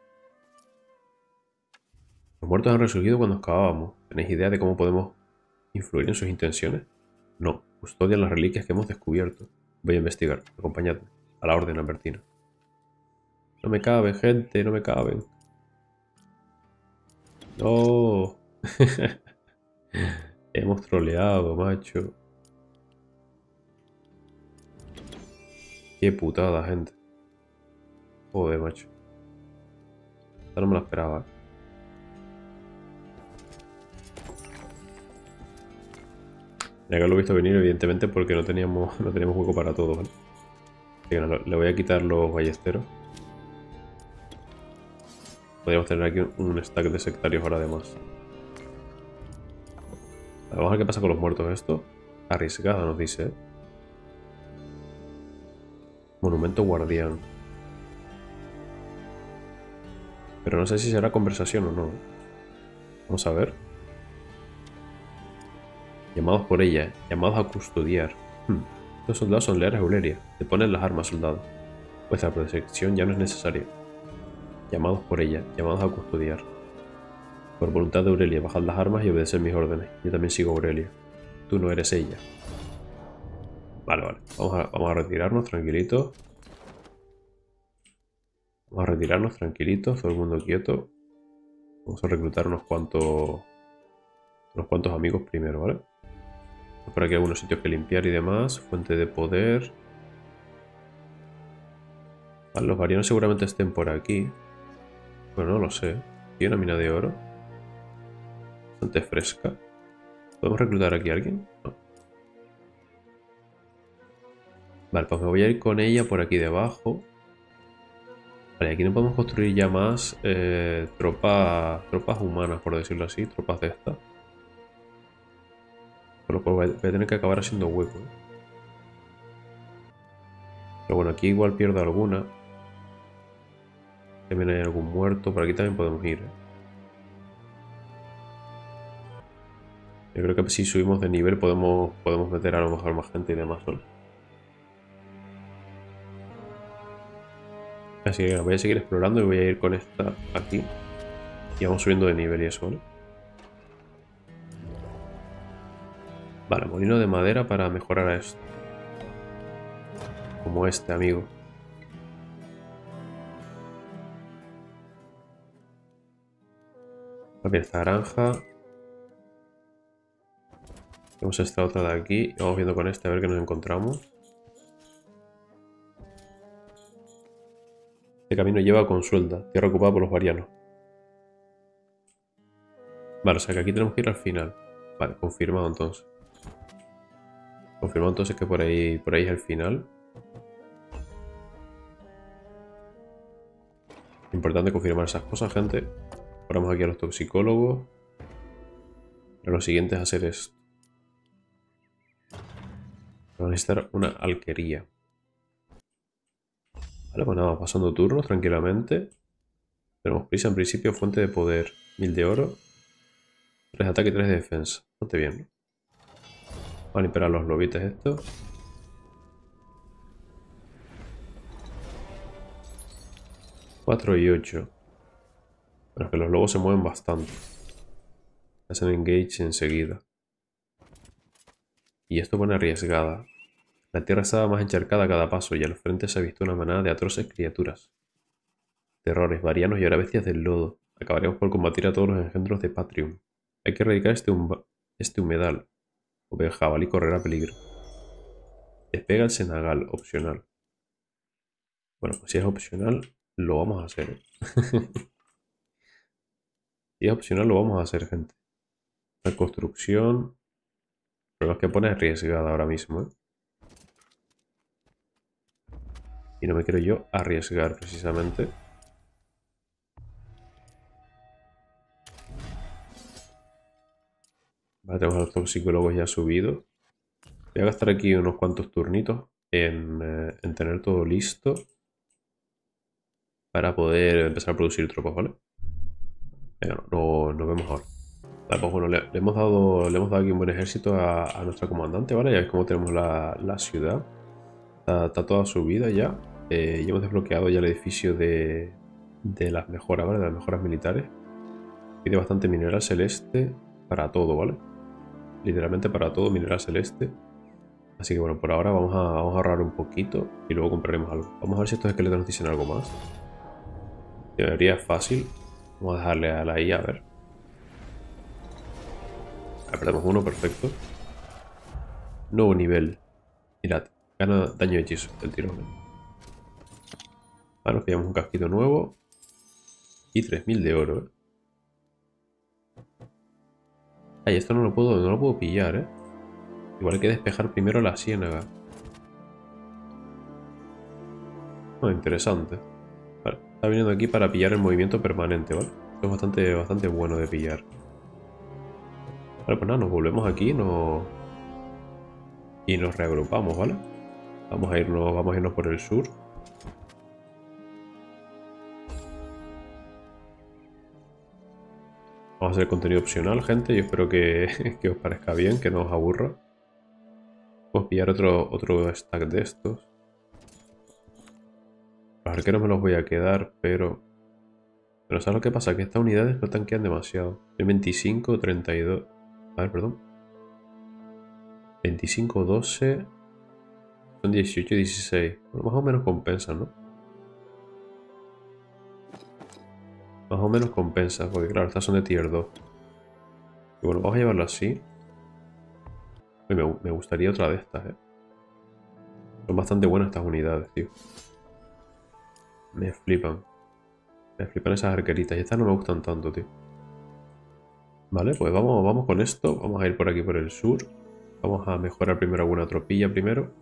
Los muertos han resurgido cuando excavábamos. ¿Tenéis idea de cómo podemos influir en sus intenciones? No, custodian las reliquias que hemos descubierto. Voy a investigar. Acompañadme. A la orden, Albertina. No me caben, gente, no me caben. No. Hemos troleado, macho. Qué putada, gente. Joder, macho. Esta no me la esperaba. Ya que lo he visto venir, evidentemente, porque no teníamos hueco para todo, ¿vale? Así que no, le voy a quitar los ballesteros. Podríamos tener aquí un stack de sectarios ahora además. Vamos a ver qué pasa con los muertos esto. Arriesgada nos dice, ¿eh? Monumento guardián. Pero no sé si será conversación o no. Vamos a ver. Llamados por ella, llamados a custodiar. Los soldados son leales a Aurelia. Te ponen las armas, soldado. Vuestra protección ya no es necesaria. Llamados por ella, llamados a custodiar. Por voluntad de Aurelia, bajad las armas y obedeced mis órdenes. Yo también sigo a Aurelia. Tú no eres ella. Vale, vale. Vamos a retirarnos tranquilitos. Vamos a retirarnos tranquilitos, todo el mundo quieto. Vamos a reclutar unos cuantos amigos primero, ¿vale? Por aquí algunos sitios que limpiar y demás. Fuente de poder. Vale, los varianos seguramente estén por aquí. Bueno, no lo sé. Tiene una mina de oro. Bastante fresca. ¿Podemos reclutar aquí a alguien? No. Vale, pues me voy a ir con ella por aquí debajo. Vale, aquí no podemos construir ya más tropas humanas, por decirlo así. Tropas de estas. Por lo cual voy a tener que acabar haciendo hueco, ¿eh? Pero bueno, aquí igual pierdo alguna. También hay algún muerto. Por aquí también podemos ir, ¿eh? Yo creo que si subimos de nivel podemos meter a lo mejor más gente y demás, ¿vale? Así que voy a seguir explorando y voy a ir con esta aquí. Y vamos subiendo de nivel y eso, ¿vale? Vale, molino de madera para mejorar a esto. Como este, amigo. Vale, esta granja. Tenemos esta otra de aquí. Y vamos viendo con este a ver qué nos encontramos. Este camino lleva a Consuelta, tierra ocupada por los varianos. Vale, o sea que aquí tenemos que ir al final. Vale, confirmado entonces. Confirmado entonces que por ahí es el final. Importante confirmar esas cosas, gente. Ponemos aquí a los toxicólogos. Pero lo siguiente es hacer esto. Vamos a necesitar una alquería. Vale, pues nada, pasando turnos tranquilamente. Tenemos prisa en principio, fuente de poder. 1000 de oro. 3 de ataque y 3 de defensa. Bastante bien, ¿no? Vamos a limpiar a los lobites estos. Cuatro y 8. Pero es que los lobos se mueven bastante. Hacen engage enseguida. Y esto pone arriesgada. La tierra estaba más encharcada a cada paso y al frente se ha visto una manada de atroces criaturas. Terrores, varianos y ahora bestias del lodo. Acabaremos por combatir a todos los engendros de Patrium. Hay que erradicar este humedal, o que el jabalí correrá peligro. Despega el senagal, opcional. Bueno, pues si es opcional, lo vamos a hacer, ¿eh? Si es opcional, lo vamos a hacer, gente. La construcción. Pero es que pone arriesgada ahora mismo, ¿eh? Y no me quiero yo arriesgar precisamente. Vale, tenemos a los toxicólogos ya subidos. Voy a gastar aquí unos cuantos turnitos en tener todo listo para poder empezar a producir tropas, ¿vale? Venga, nos vemos ahora. Vale, pues bueno, le hemos dado aquí un buen ejército a nuestra comandante, ¿vale? Ya veis cómo tenemos la ciudad. Está toda subida ya. Ya hemos desbloqueado ya el edificio de las mejoras, ¿vale? De las mejoras militares. Pide bastante mineral celeste para todo, ¿vale? Literalmente para todo mineral celeste. Así que bueno, por ahora vamos a ahorrar un poquito y luego compraremos algo. Vamos a ver si estos esqueletos nos dicen algo más. En teoría es fácil. Vamos a dejarle a la IA a ver. Perdemos uno, perfecto. Nuevo nivel. Mirad, gana daño de hechizo del tirón. Vale, nos pillamos un casquito nuevo. Y 3000 de oro, ¿eh? Ay, esto no lo puedo pillar, ¿eh? Igual hay que despejar primero la ciénaga. Interesante. Vale, está viniendo aquí para pillar el movimiento permanente, ¿vale? Esto es bastante bueno de pillar. Vale, pues nada, nos volvemos aquí y nos reagrupamos, ¿vale? Vamos a irnos por el sur. Vamos a hacer contenido opcional, gente. Yo espero que os parezca bien, que no os aburra. Vamos a pillar otro stack de estos. Los arqueros me los voy a quedar, pero ¿sabes lo que pasa? Que estas unidades no tanquean demasiado. El 25, 32... A ver, perdón. 25, 12... Son 18 y 16. Bueno, más o menos compensa, ¿no? Más o menos compensa, porque claro, estas son de tier 2. Y bueno, vamos a llevarlo así. Me gustaría otra de estas, ¿eh? Son bastante buenas estas unidades, tío. Me flipan. Me flipan esas arqueritas. Y estas no me gustan tanto, tío. Vale, pues vamos con esto. Vamos a ir por aquí por el sur. Vamos a mejorar primero alguna tropilla primero.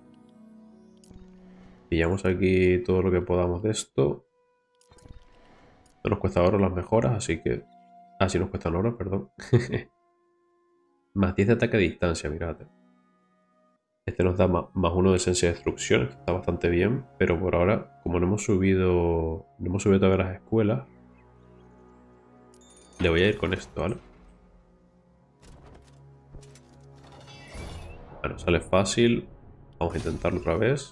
Pillamos aquí todo lo que podamos de esto. No nos cuesta oro las mejoras, así que... Ah, sí nos cuestan oro, perdón. Más 10 de ataque a distancia, mirad. Este nos da más 1 de esencia de destrucción, que está bastante bien. Pero por ahora, como no hemos subido todavía las escuelas, le voy a ir con esto, ¿vale? Bueno, sale fácil. Vamos a intentarlo otra vez.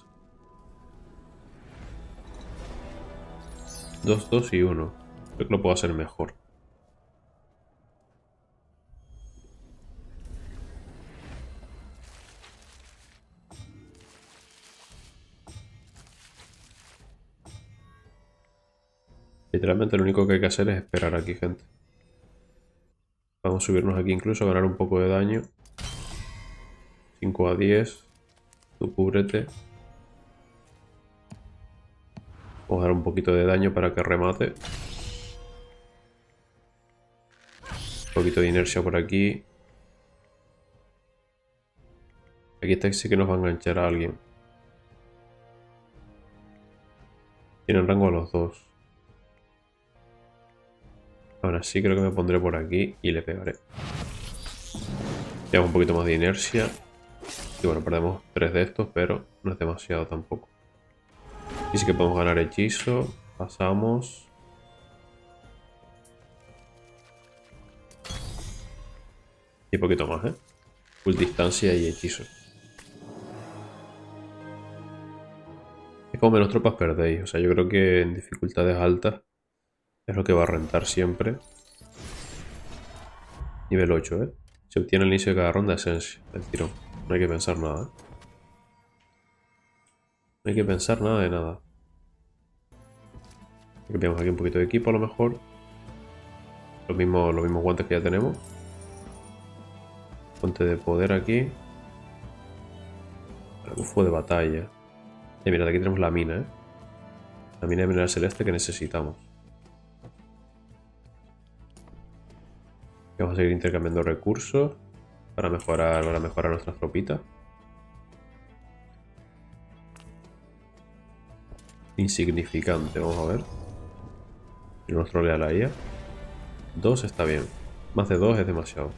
2, 2 y 1. Creo que lo puedo hacer mejor. Literalmente lo único que hay que hacer es esperar aquí, gente. Vamos a subirnos aquí incluso, a ganar un poco de daño. 5 a 10. Tú cúbrete. Vamos a dar un poquito de daño para que remate. Un poquito de inercia por aquí. Aquí está, sí que nos va a enganchar a alguien. Tienen rango los dos. Ahora sí creo que me pondré por aquí y le pegaré. Llevamos un poquito más de inercia. Y bueno, perdemos 3 de estos, pero no es demasiado tampoco. Y sí que podemos ganar hechizo. Pasamos. Y poquito más, ¿eh? Full distancia y hechizo. Es como menos tropas perdéis. O sea, yo creo que en dificultades altas es lo que va a rentar siempre. Nivel 8, ¿eh? Se obtiene al inicio de cada ronda esencia del tirón. No hay que pensar nada, ¿eh? No hay que pensar nada de nada. Copiamos aquí un poquito de equipo a lo mejor. Los mismos guantes que ya tenemos. Fuente de poder aquí. El bufo de batalla. Y mirad, aquí tenemos la mina, ¿eh? La mina de mineral celeste que necesitamos. Y vamos a seguir intercambiando recursos para mejorar nuestras tropitas. Insignificante, vamos a ver. Y nuestro trolea la IA. 2 está bien. Más de 2 es demasiado.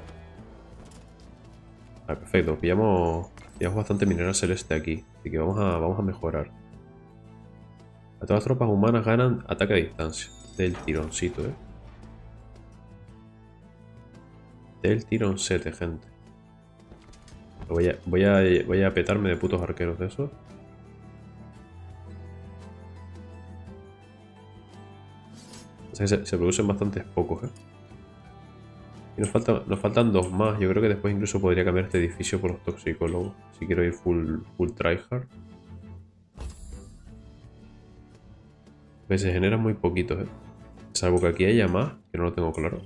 Vale, perfecto. Pillamos bastante mineral celeste aquí. Así que vamos a mejorar. A todas las tropas humanas ganan ataque a distancia. Del tironcito, ¿eh? Del tironcete, gente. Voy a petarme de putos arqueros de esos. O sea, se producen bastantes pocos, ¿eh? Y nos faltan 2 más. Yo creo que después incluso podría cambiar este edificio por los toxicólogos. Si quiero ir full tryhard. Pues se generan muy poquitos, ¿eh? Salvo que aquí haya más, que no lo tengo claro.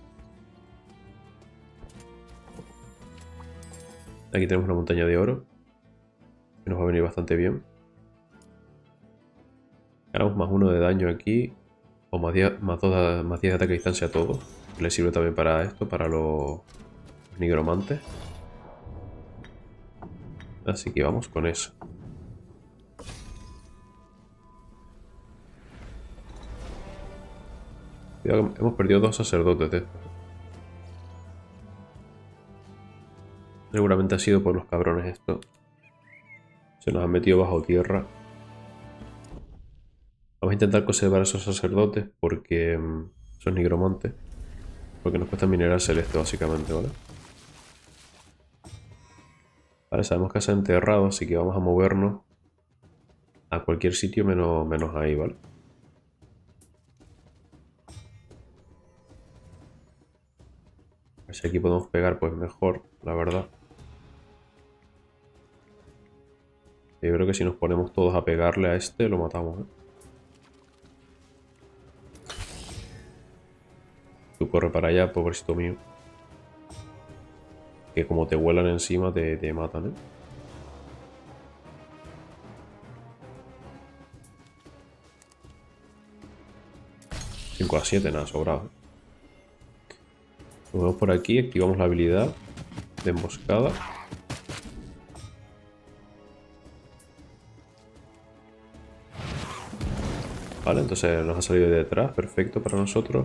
Aquí tenemos una montaña de oro. Que nos va a venir bastante bien. Ganamos más 1 de daño aquí. O más 10, más 10 de ataque a distancia a todo. Que le sirve también para esto, para los nigromantes. Así que vamos con eso. Cuidado que hemos perdido 2 sacerdotes de estos. Seguramente ha sido por los cabrones esto. Se nos han metido bajo tierra. Vamos a intentar conservar a esos sacerdotes porque son nigromantes. Porque nos cuesta mineral celeste básicamente, ¿vale? Vale, sabemos que se ha enterrado, así que vamos a movernos a cualquier sitio menos ahí, ¿vale? A ver si aquí podemos pegar, pues mejor, la verdad. Yo creo que si nos ponemos todos a pegarle a este, lo matamos, ¿eh? Tú corre para allá, pobrecito mío. Que como te vuelan encima, te matan, ¿eh? 5 a 7, nada, sobrado, ¿eh? Nos vemos por aquí, activamos la habilidad de emboscada. Vale, entonces nos ha salido de detrás, perfecto para nosotros.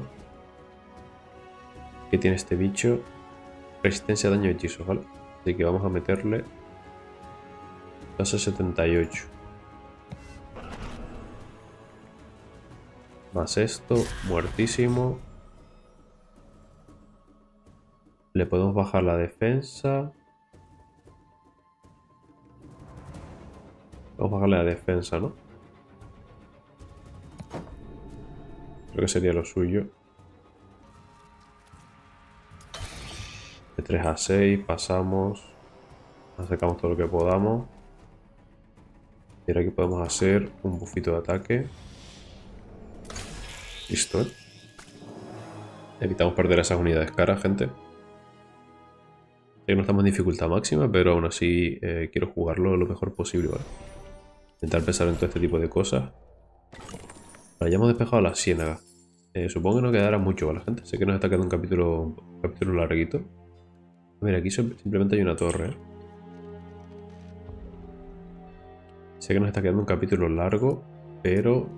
¿Qué tiene este bicho? Resistencia a daño de hechizos, ¿vale? Así que vamos a meterle clase 78. Más esto, muertísimo. Le podemos bajar la defensa. Vamos a bajarle la defensa, ¿no? Creo que sería lo suyo. De 3 a 6 pasamos. Sacamos todo lo que podamos. Y ahora aquí podemos hacer un bufito de ataque. Listo, ¿eh? Evitamos perder esas unidades caras, gente. Sé que no estamos en dificultad máxima, pero aún así quiero jugarlo lo mejor posible, ¿vale? Intentar pensar en todo este tipo de cosas. Vale, ya hemos despejado la ciénaga. Supongo que no quedará mucho, ¿vale, gente? Sé que nos está quedando un capítulo larguito. Mira, aquí simplemente hay una torre, ¿eh? Sé que nos está quedando un capítulo largo, pero...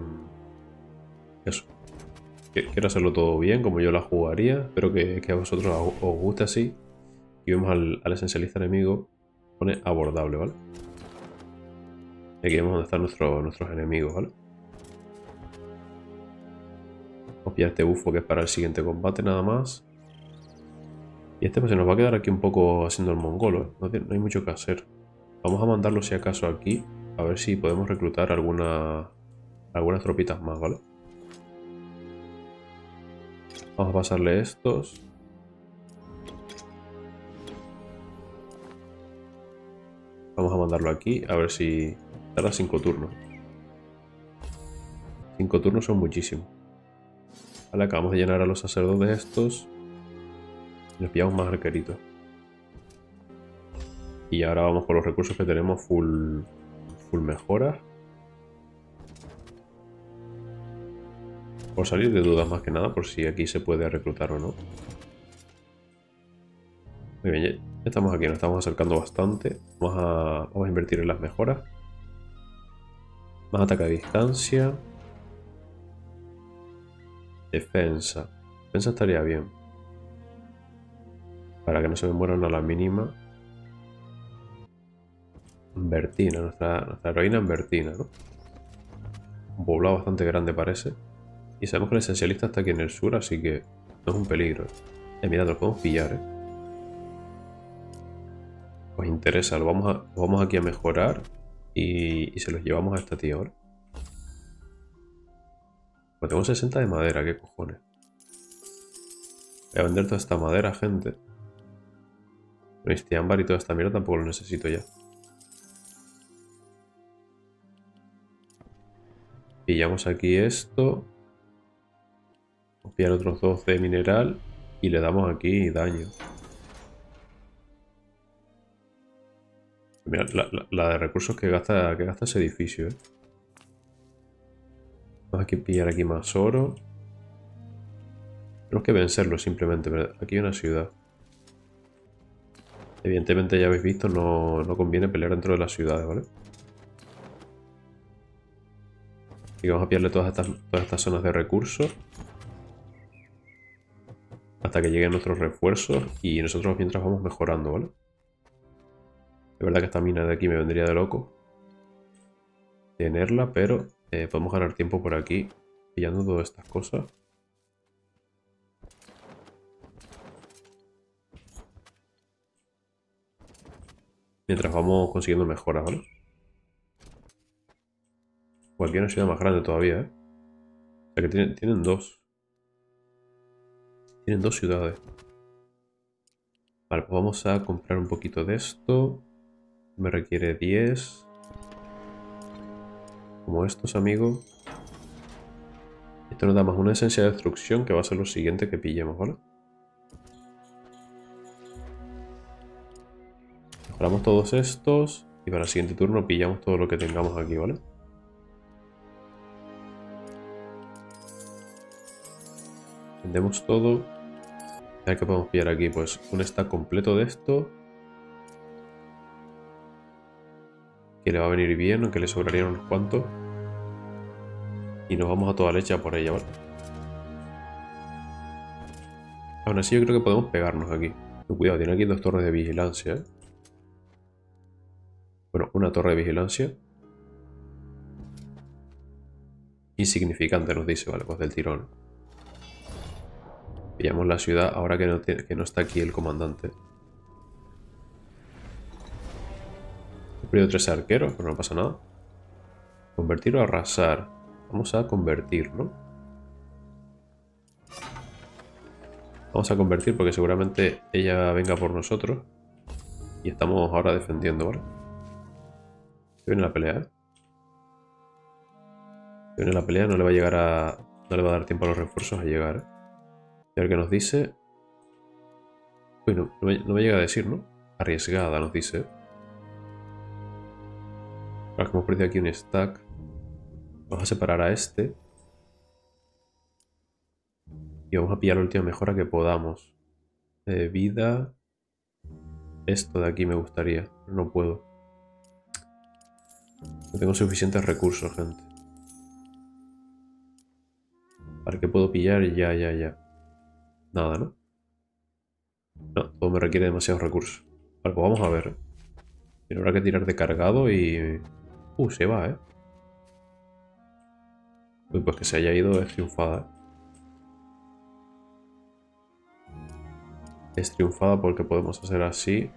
eso. Quiero hacerlo todo bien, como yo la jugaría. Espero que a vosotros os guste así. Y vemos al esencialista enemigo. Pone abordable, ¿vale? Y aquí vemos dónde están nuestros enemigos, ¿vale? Vamos a pillar este bufo que es para el siguiente combate nada más. Y este pues se nos va a quedar aquí un poco haciendo el mongolo, ¿eh? No hay mucho que hacer. Vamos a mandarlo si acaso aquí. A ver si podemos reclutar algunas tropitas más, ¿vale? Vamos a pasarle estos. Vamos a mandarlo aquí, a ver si tarda 5 turnos. 5 turnos son muchísimos. Vale, acabamos de llenar a los sacerdotes estos. Y nos pillamos más arqueritos. Y ahora vamos con los recursos que tenemos full mejoras. Por salir de dudas más que nada, por si aquí se puede reclutar o no. Muy bien, ya estamos aquí, nos estamos acercando bastante. Vamos a invertir en las mejoras. Más ataque a distancia. Defensa. Defensa estaría bien. Para que no se me mueran a la mínima. Bertina, nuestra heroína en Bertina, ¿no? Un poblado bastante grande parece. Y sabemos que el esencialista está aquí en el sur, así que no es un peligro. Mirad, lo podemos pillar, ¿eh? Os interesa, lo vamos aquí a mejorar y se los llevamos a esta tía ahora. Pues tengo 60 de madera, ¿qué cojones? Voy a vender toda esta madera, gente. Pero este ámbar y toda esta mierda tampoco lo necesito ya. Pillamos aquí esto. Vamos a pillar otros 2 de mineral y le damos aquí daño. Mira, la de recursos que gasta ese edificio, ¿eh? Vamos a pillar aquí más oro. Tenemos que vencerlo simplemente. Aquí hay una ciudad. Evidentemente ya habéis visto, no conviene pelear dentro de las ciudades, ¿vale? Así que vamos a pillarle todas estas zonas de recursos. Hasta que lleguen nuestros refuerzos y nosotros mientras vamos mejorando, ¿vale? Es verdad que esta mina de aquí me vendría de loco tenerla, pero podemos ganar tiempo por aquí pillando todas estas cosas. Mientras vamos consiguiendo mejoras, ¿vale? O aquí hay una ciudad más grande todavía, ¿eh? O sea que tienen dos. Tienen 2 ciudades. Vale, pues vamos a comprar un poquito de esto. Me requiere 10. como estos, amigos. Esto nos da más una esencia de destrucción, que va a ser lo siguiente que pillemos, ¿vale? Mejoramos todos estos y para el siguiente turno pillamos todo lo que tengamos aquí, ¿vale? Vendemos todo. A ver qué podemos pillar aquí. Pues un stack completo de esto. Que le va a venir bien, aunque le sobrarían unos cuantos. Y nos vamos a toda leche a por ella, ¿vale? Aún así yo creo que podemos pegarnos aquí. Cuidado, tiene aquí 2 torres de vigilancia, ¿eh? Bueno, una torre de vigilancia. Insignificante nos dice, vale, pues del tirón. Pillamos la ciudad ahora que no está aquí el comandante. He perdido 3 arqueros, pero no pasa nada. Convertir o arrasar. Vamos a convertir, ¿no? Vamos a convertir porque seguramente ella venga por nosotros. Y estamos ahora defendiendo, ¿vale? Se viene la pelea, ¿eh? Se viene la pelea, no le va a llegar a... No le va a dar tiempo a los refuerzos a llegar, ¿eh? Y a ver qué nos dice. Uy, no me llega a decir, ¿no? Arriesgada nos dice. Ahora que hemos perdido aquí un stack. Vamos a separar a este. Y vamos a pillar la última mejora que podamos. Vida. Esto de aquí me gustaría, pero no puedo. No tengo suficientes recursos, gente. ¿Para qué puedo pillar? Ya. Nada, ¿no? No, todo me requiere demasiados recursos. Vale, pues vamos a ver. Pero habrá que tirar de cargado y... se va, ¿eh? Uy, pues que se haya ido es triunfada. Es triunfada porque podemos hacer así.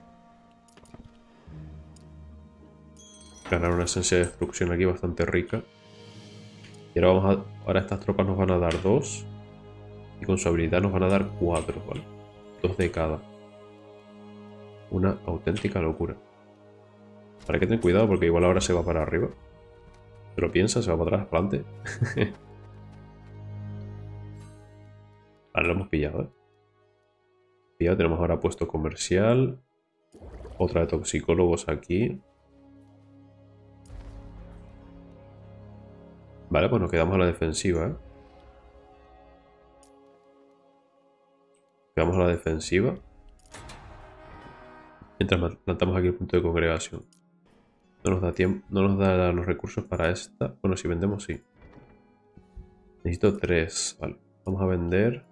Ganar una esencia de destrucción aquí bastante rica. Y ahora estas tropas nos van a dar 2. Y con su habilidad nos van a dar 4, ¿vale? 2 de cada. Una auténtica locura. Para que tener cuidado porque igual ahora se va para arriba. Se lo piensa, se va para atrás, para adelante. Vale, lo hemos pillado, ¿eh? Pillado, tenemos ahora puesto comercial. Otra de toxicólogos aquí. Vale, pues nos quedamos a la defensiva, ¿eh? Quedamos a la defensiva. Mientras plantamos aquí el punto de congregación. No nos da tiempo, no nos da los recursos para esta. Bueno, si vendemos, sí. Necesito 3. Vale, vamos a vender.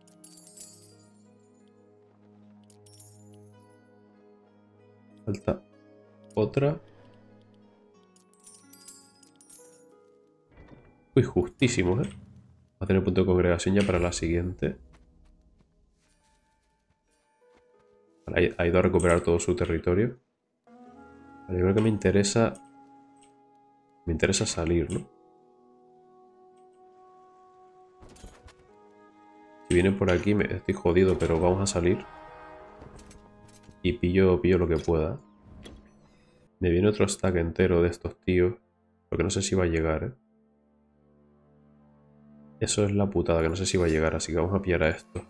Falta otra. Uy, justísimo, ¿eh? Va a tener punto de congregación ya para la siguiente. Vale, ha ido a recuperar todo su territorio. Vale, yo creo que me interesa... Me interesa salir, ¿no? Si viene por aquí me estoy jodido, pero vamos a salir. Y pillo lo que pueda. Me viene otro stack entero de estos tíos. Lo que no sé si va a llegar, ¿eh? Eso es la putada, que no sé si va a llegar, así que vamos a pillar a esto.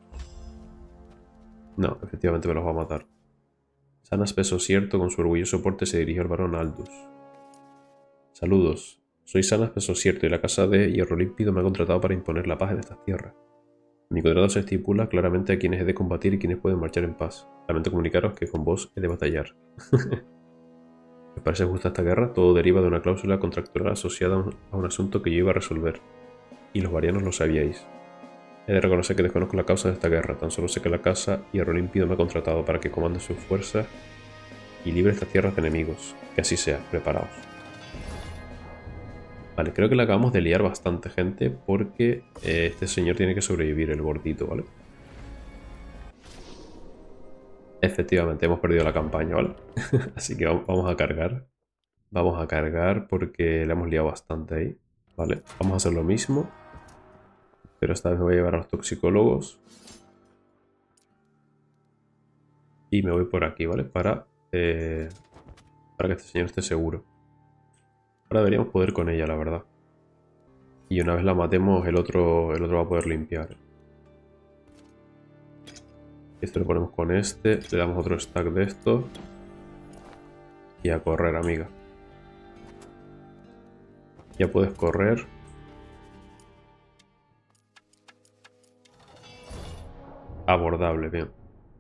No, efectivamente me los va a matar. Sanas peso cierto, con su orgulloso porte se dirigió al barón Aldus. Saludos. Soy Sanas peso cierto y la casa de Hierro Límpido me ha contratado para imponer la paz en estas tierras. En mi contrato se estipula claramente a quienes he de combatir y quienes pueden marchar en paz. Lamento comunicaros que con vos he de batallar. ¿Me parece justa esta guerra? Todo deriva de una cláusula contractual asociada a un asunto que yo iba a resolver. Y los varianos lo sabíais. He de reconocer que desconozco la causa de esta guerra, tan solo sé que la casa Hierro Límpido me ha contratado para que comande sus fuerzas y libre estas tierras de enemigos. Que así sea, preparaos. Vale, creo que la acabamos de liar bastante, gente, porque este señor tiene que sobrevivir, el gordito, ¿vale? Efectivamente, hemos perdido la campaña, ¿vale? Así que vamos a cargar. Vamos a cargar porque le hemos liado bastante ahí. Vale, vamos a hacer lo mismo. Pero esta vez me voy a llevar a los toxicólogos. Y me voy por aquí, ¿vale? Para que este señor esté seguro. Ahora deberíamos poder con ella, la verdad. Y una vez la matemos, el otro va a poder limpiar. Esto lo ponemos con este. Le damos otro stack de esto. Y a correr, amiga. Ya puedes correr. Abordable, bien.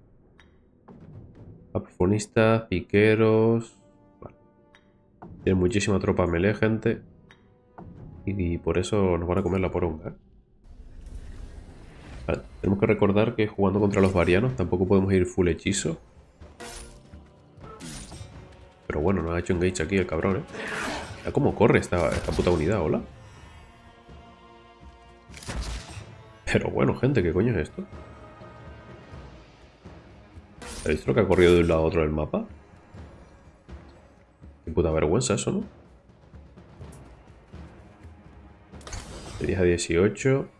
Aprofonistas, piqueros. Vale. Tiene muchísima tropa melee, gente. Y por eso nos van a comer la poronga, ¿eh? Vale. Tenemos que recordar que jugando contra los varianos tampoco podemos ir full hechizo. Pero bueno, nos ha hecho engage aquí el cabrón, ¿eh? Mira cómo corre esta puta unidad, hola. Pero bueno, gente, ¿qué coño es esto? ¿Habéis visto lo que ha corrido de un lado a otro del mapa? Qué puta vergüenza eso, ¿no? De 10 a 18.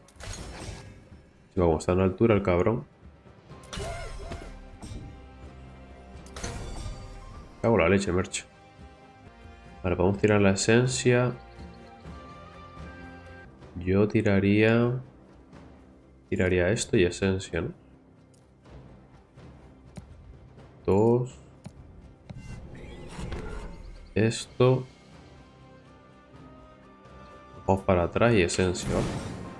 Sí, vamos, está en altura el cabrón. Cago la leche, merch. Vale, podemos tirar la esencia. Yo tiraría esto y esencia, ¿no? 2. Esto. Vamos para atrás y esencia, ¿vale?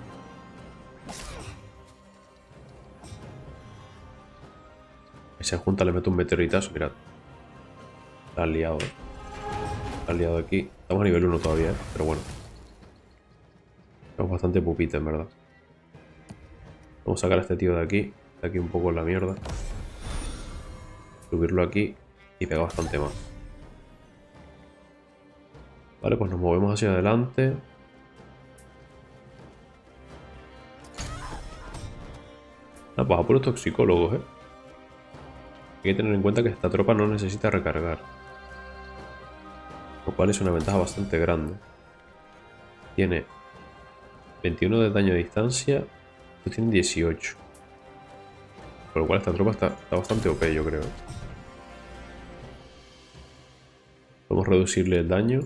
Y se junta, le meto un meteoritazo, mirad. La han liado. La han liado aquí. Estamos a nivel 1 todavía, ¿eh? Pero bueno. Estamos bastante pupita, en verdad. Vamos a sacar a este tío de aquí. De aquí un poco en la mierda. Subirlo aquí y pegar bastante más. Vale, pues nos movemos hacia adelante. Ah, pues a puros toxicólogos, ¿eh? Hay que tener en cuenta que esta tropa no necesita recargar. Lo cual es una ventaja bastante grande. Tiene 21 de daño a distancia. Estos tienen 18. Por lo cual esta tropa está bastante OP, yo creo. Podemos reducirle el daño.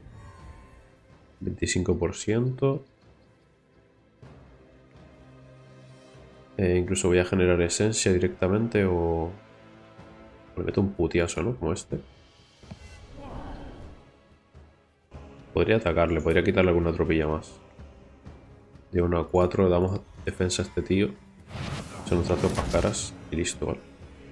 25%. Incluso voy a generar esencia directamente o... Le meto un putiazo, ¿no? Como este. Podría atacarle, podría quitarle alguna tropilla más. De 1 a 4 le damos defensa a este tío. Son nuestras tropas caras y listo, ¿vale?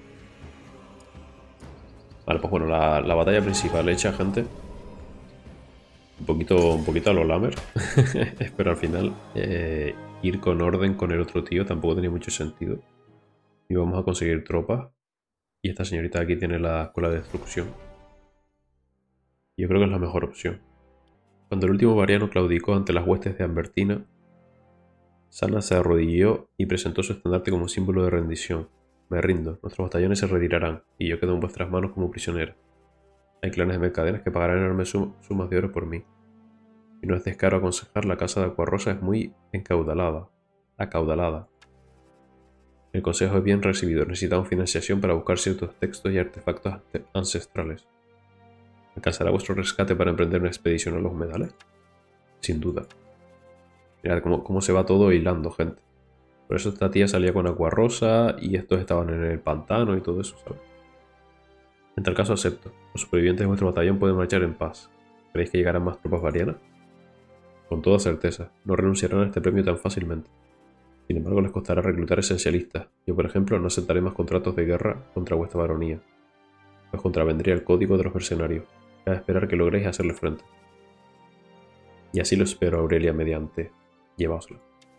Vale, pues bueno, la batalla principal hecha, gente. Un poquito a lo lamer. Pero al final ir con orden con el otro tío tampoco tenía mucho sentido. Y vamos a conseguir tropas. Y esta señorita de aquí tiene la escuela de destrucción. Yo creo que es la mejor opción. Cuando el último variano claudicó ante las huestes de Ambertina, Sana se arrodilló y presentó su estandarte como símbolo de rendición. Me rindo, nuestros batallones se retirarán, y yo quedo en vuestras manos como prisionera. Hay clanes de mercaderes que pagarán enormes sumas de oro por mí. Y no es descaro aconsejar, la casa de Acuarrosa es muy acaudalada. El consejo es bien recibido, necesitamos financiación para buscar ciertos textos y artefactos ancestrales. ¿Alcanzará vuestro rescate para emprender una expedición a los humedales? Sin duda. Mirad cómo se va todo hilando, gente. Por eso esta tía salía con Acuarrosa y estos estaban en el pantano y todo eso, ¿sabes? En tal caso acepto. Los supervivientes de vuestro batallón pueden marchar en paz. ¿Creéis que llegarán más tropas varianas? Con toda certeza, no renunciarán a este premio tan fácilmente. Sin embargo, les costará reclutar esencialistas. Yo, por ejemplo, no aceptaré más contratos de guerra contra vuestra baronía. Os contravendría el código de los mercenarios. Cabe esperar que logréis hacerle frente. Y así lo espero, Aurelia, mediante. Llevaosla.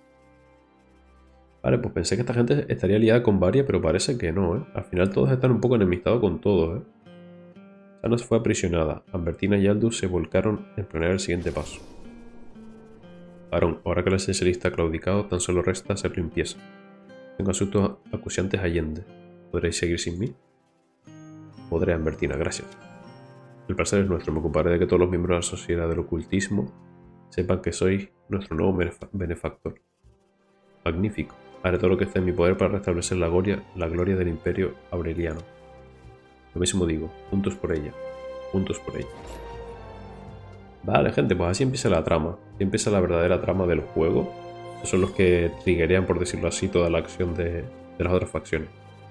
Vale, pues pensé que esta gente estaría liada con varias, pero parece que no, ¿eh? Al final todos están un poco enemistados con todos, ¿eh? Sana fue aprisionada. Ambertina y Aldous se volcaron en planear el siguiente paso. Varón, ahora que el esencialista ha claudicado, tan solo resta hacer limpieza. Tengo asuntos acuciantes allende. ¿Podréis seguir sin mí? Podré, Ambertina, gracias. El placer es nuestro. Me ocuparé de que todos los miembros de la sociedad del ocultismo sepan que sois nuestro nuevo benefactor. Magnífico. Haré todo lo que esté en mi poder para restablecer la gloria del imperio aureliano. Lo mismo digo, juntos por ella. Juntos por ella. Vale, gente, pues así empieza la trama. Así empieza la verdadera trama del juego. Estos son los que triggerean, por decirlo así, toda la acción de las otras facciones.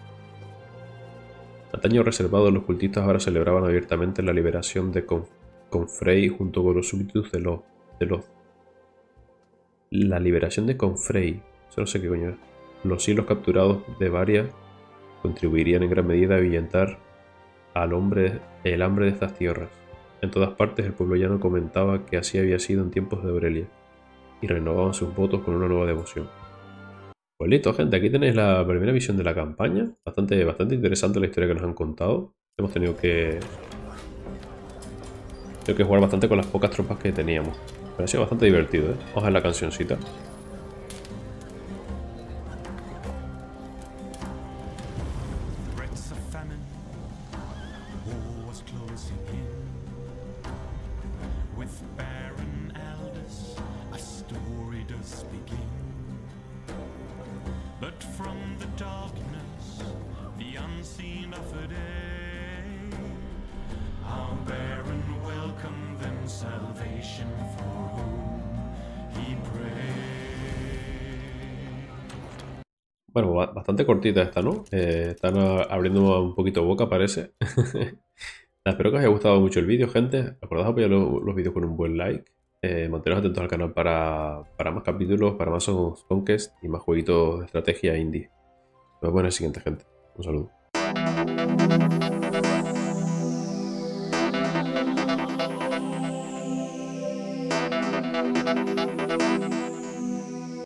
Antaño reservados, los cultistas ahora celebraban abiertamente la liberación de Confrey junto con los súbditos de Loth. La liberación de Confrey. Eso no sé qué coño es. Los hilos capturados de Varia contribuirían en gran medida a ahuyentar el hambre de estas tierras. En todas partes el pueblo llano comentaba que así había sido en tiempos de Aurelia, y renovaban sus votos con una nueva devoción. Pues listo, gente, aquí tenéis la primera visión de la campaña. Bastante interesante la historia que nos han contado. Hemos tenido que jugar bastante con las pocas tropas que teníamos. Pero ha sido bastante divertido, ¿eh? Vamos a ver la cancioncita. Bueno, bastante cortita esta, ¿no? Están abriendo un poquito boca, parece. Espero que os haya gustado mucho el vídeo, gente. Recordad apoyar los vídeos con un buen like. Manteneros atentos al canal para más capítulos, para más Conquest y más jueguitos de estrategia indie. Nos vemos en el siguiente, gente. Un saludo.